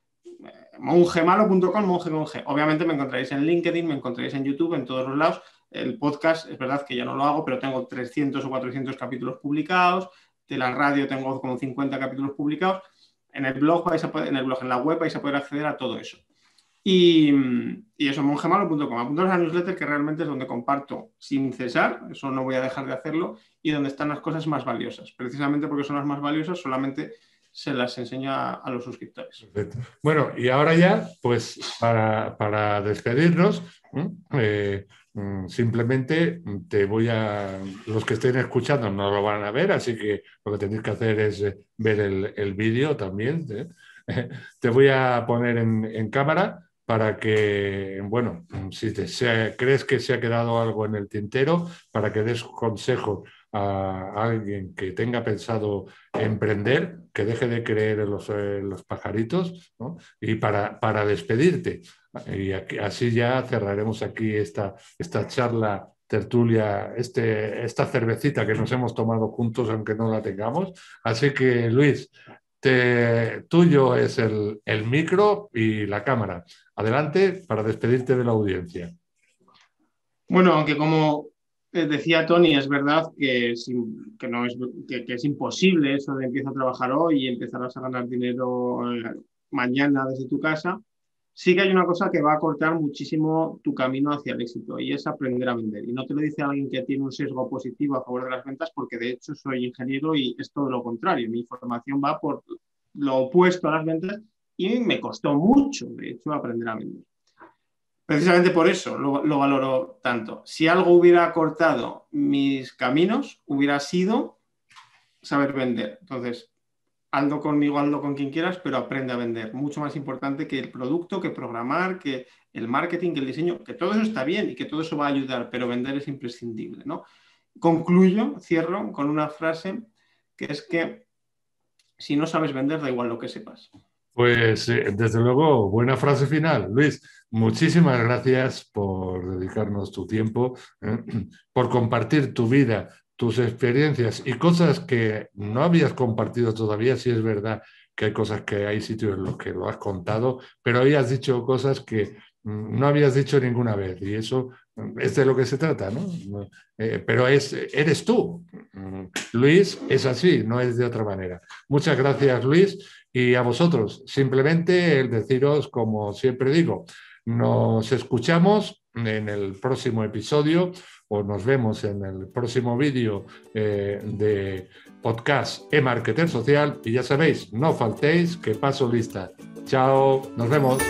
mongemalo punto com, monge con G. Obviamente me encontraréis en LinkedIn, me encontraréis en YouTube, en todos los lados. El podcast, es verdad que ya no lo hago, pero tengo trescientos o cuatrocientos capítulos publicados. De la radio tengo como cincuenta capítulos publicados. En el blog, vais a poder, en el blog, en la web vais a poder acceder a todo eso. Y, y eso, mongemalo punto com. Apuntaros a la newsletter, que realmente es donde comparto sin cesar, eso no voy a dejar de hacerlo, y donde están las cosas más valiosas. Precisamente porque son las más valiosas, solamente se las enseño a, a los suscriptores. Perfecto. Bueno, y ahora ya, pues para, para despedirnos, eh, simplemente te voy a... Los que estén escuchando no lo van a ver, así que lo que tenéis que hacer es ver el, el vídeo también. ¿eh? Te voy a poner en, en cámara para que, bueno, si te sea, crees que se ha quedado algo en el tintero, para que des consejos a alguien que tenga pensado emprender, que deje de creer en los, en los pajaritos, ¿no? Y para, para despedirte. Y aquí, así ya cerraremos aquí esta, esta charla, tertulia, este, esta cervecita que nos hemos tomado juntos, aunque no la tengamos. Así que, Luis, te, tuyo es el, el micro y la cámara. Adelante para despedirte de la audiencia. Bueno, aunque como decía Tony, es verdad que es, que no es, que, que es imposible eso de empezar a trabajar hoy y empezarás a ganar dinero mañana desde tu casa. Sí que hay una cosa que va a cortar muchísimo tu camino hacia el éxito y es aprender a vender. Y no te lo dice alguien que tiene un sesgo positivo a favor de las ventas, porque de hecho soy ingeniero y es todo lo contrario. Mi formación va por lo opuesto a las ventas y me costó mucho, de hecho, aprender a vender. Precisamente por eso lo, lo valoro tanto. Si algo hubiera cortado mis caminos, hubiera sido saber vender. Entonces, hazlo conmigo, hazlo con quien quieras, pero aprende a vender. Mucho más importante que el producto, que programar, que el marketing, que el diseño, que todo eso está bien y que todo eso va a ayudar, pero vender es imprescindible, ¿no? Concluyo, cierro con una frase que es que si no sabes vender, da igual lo que sepas. Pues eh, desde luego, buena frase final. Luis, muchísimas gracias por dedicarnos tu tiempo, eh, por compartir tu vida, tus experiencias y cosas que no habías compartido todavía. Sí es verdad que hay cosas que hay sitios en los que lo has contado, pero hoy has dicho cosas que no habías dicho ninguna vez y eso es de lo que se trata, ¿no? Eh, pero es, eres tú. Luis es así, no es de otra manera. Muchas gracias, Luis. Y a vosotros, simplemente el deciros, como siempre digo, nos escuchamos en el próximo episodio o nos vemos en el próximo vídeo eh, de podcast eMarketer Social y ya sabéis, no faltéis que paso lista. Chao, nos vemos.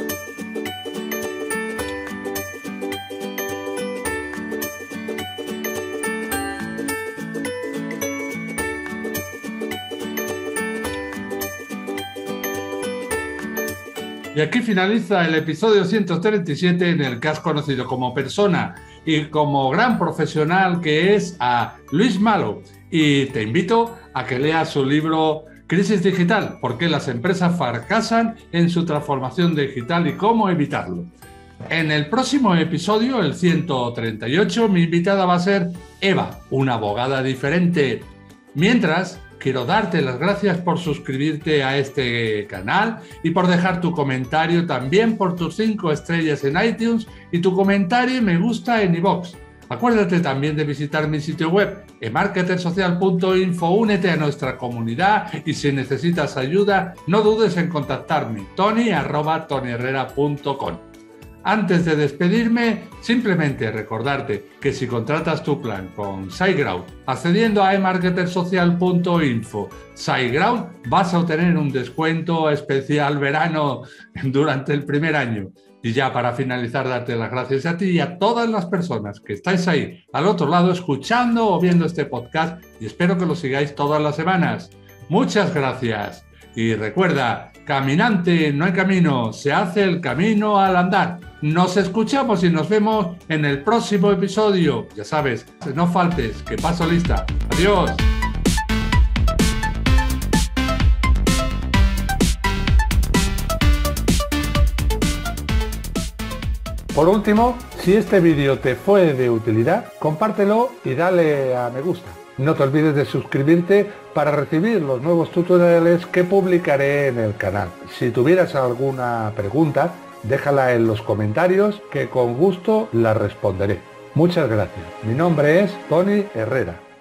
Y aquí finaliza el episodio ciento treinta y siete en el que has conocido como persona y como gran profesional que es a Luis Malo. Y te invito a que leas su libro Crisis Digital, por qué las empresas fracasan en su transformación digital y cómo evitarlo. En el próximo episodio, el ciento treinta y ocho, mi invitada va a ser Eva, una abogada diferente. Mientras, quiero darte las gracias por suscribirte a este canal y por dejar tu comentario, también por tus cinco estrellas en iTunes y tu comentario y me gusta en iVoox. Acuérdate también de visitar mi sitio web emarketersocial punto info, únete a nuestra comunidad y si necesitas ayuda no dudes en contactarme, tony arroba tonyherrera punto com. Antes de despedirme, simplemente recordarte que si contratas tu plan con SiteGround accediendo a emarketersocial punto info, SiteGround, vas a obtener un descuento especial verano durante el primer año. Y ya para finalizar, darte las gracias a ti y a todas las personas que estáis ahí al otro lado escuchando o viendo este podcast, y espero que lo sigáis todas las semanas. Muchas gracias. Y recuerda, caminante, no hay camino, se hace el camino al andar. Nos escuchamos y nos vemos en el próximo episodio. Ya sabes, no faltes, que paso lista. Adiós. Por último, si este vídeo te fue de utilidad, compártelo y dale a me gusta. No te olvides de suscribirte para recibir los nuevos tutoriales que publicaré en el canal. Si tuvieras alguna pregunta, déjala en los comentarios que con gusto la responderé. Muchas gracias. Mi nombre es Tony Herrera.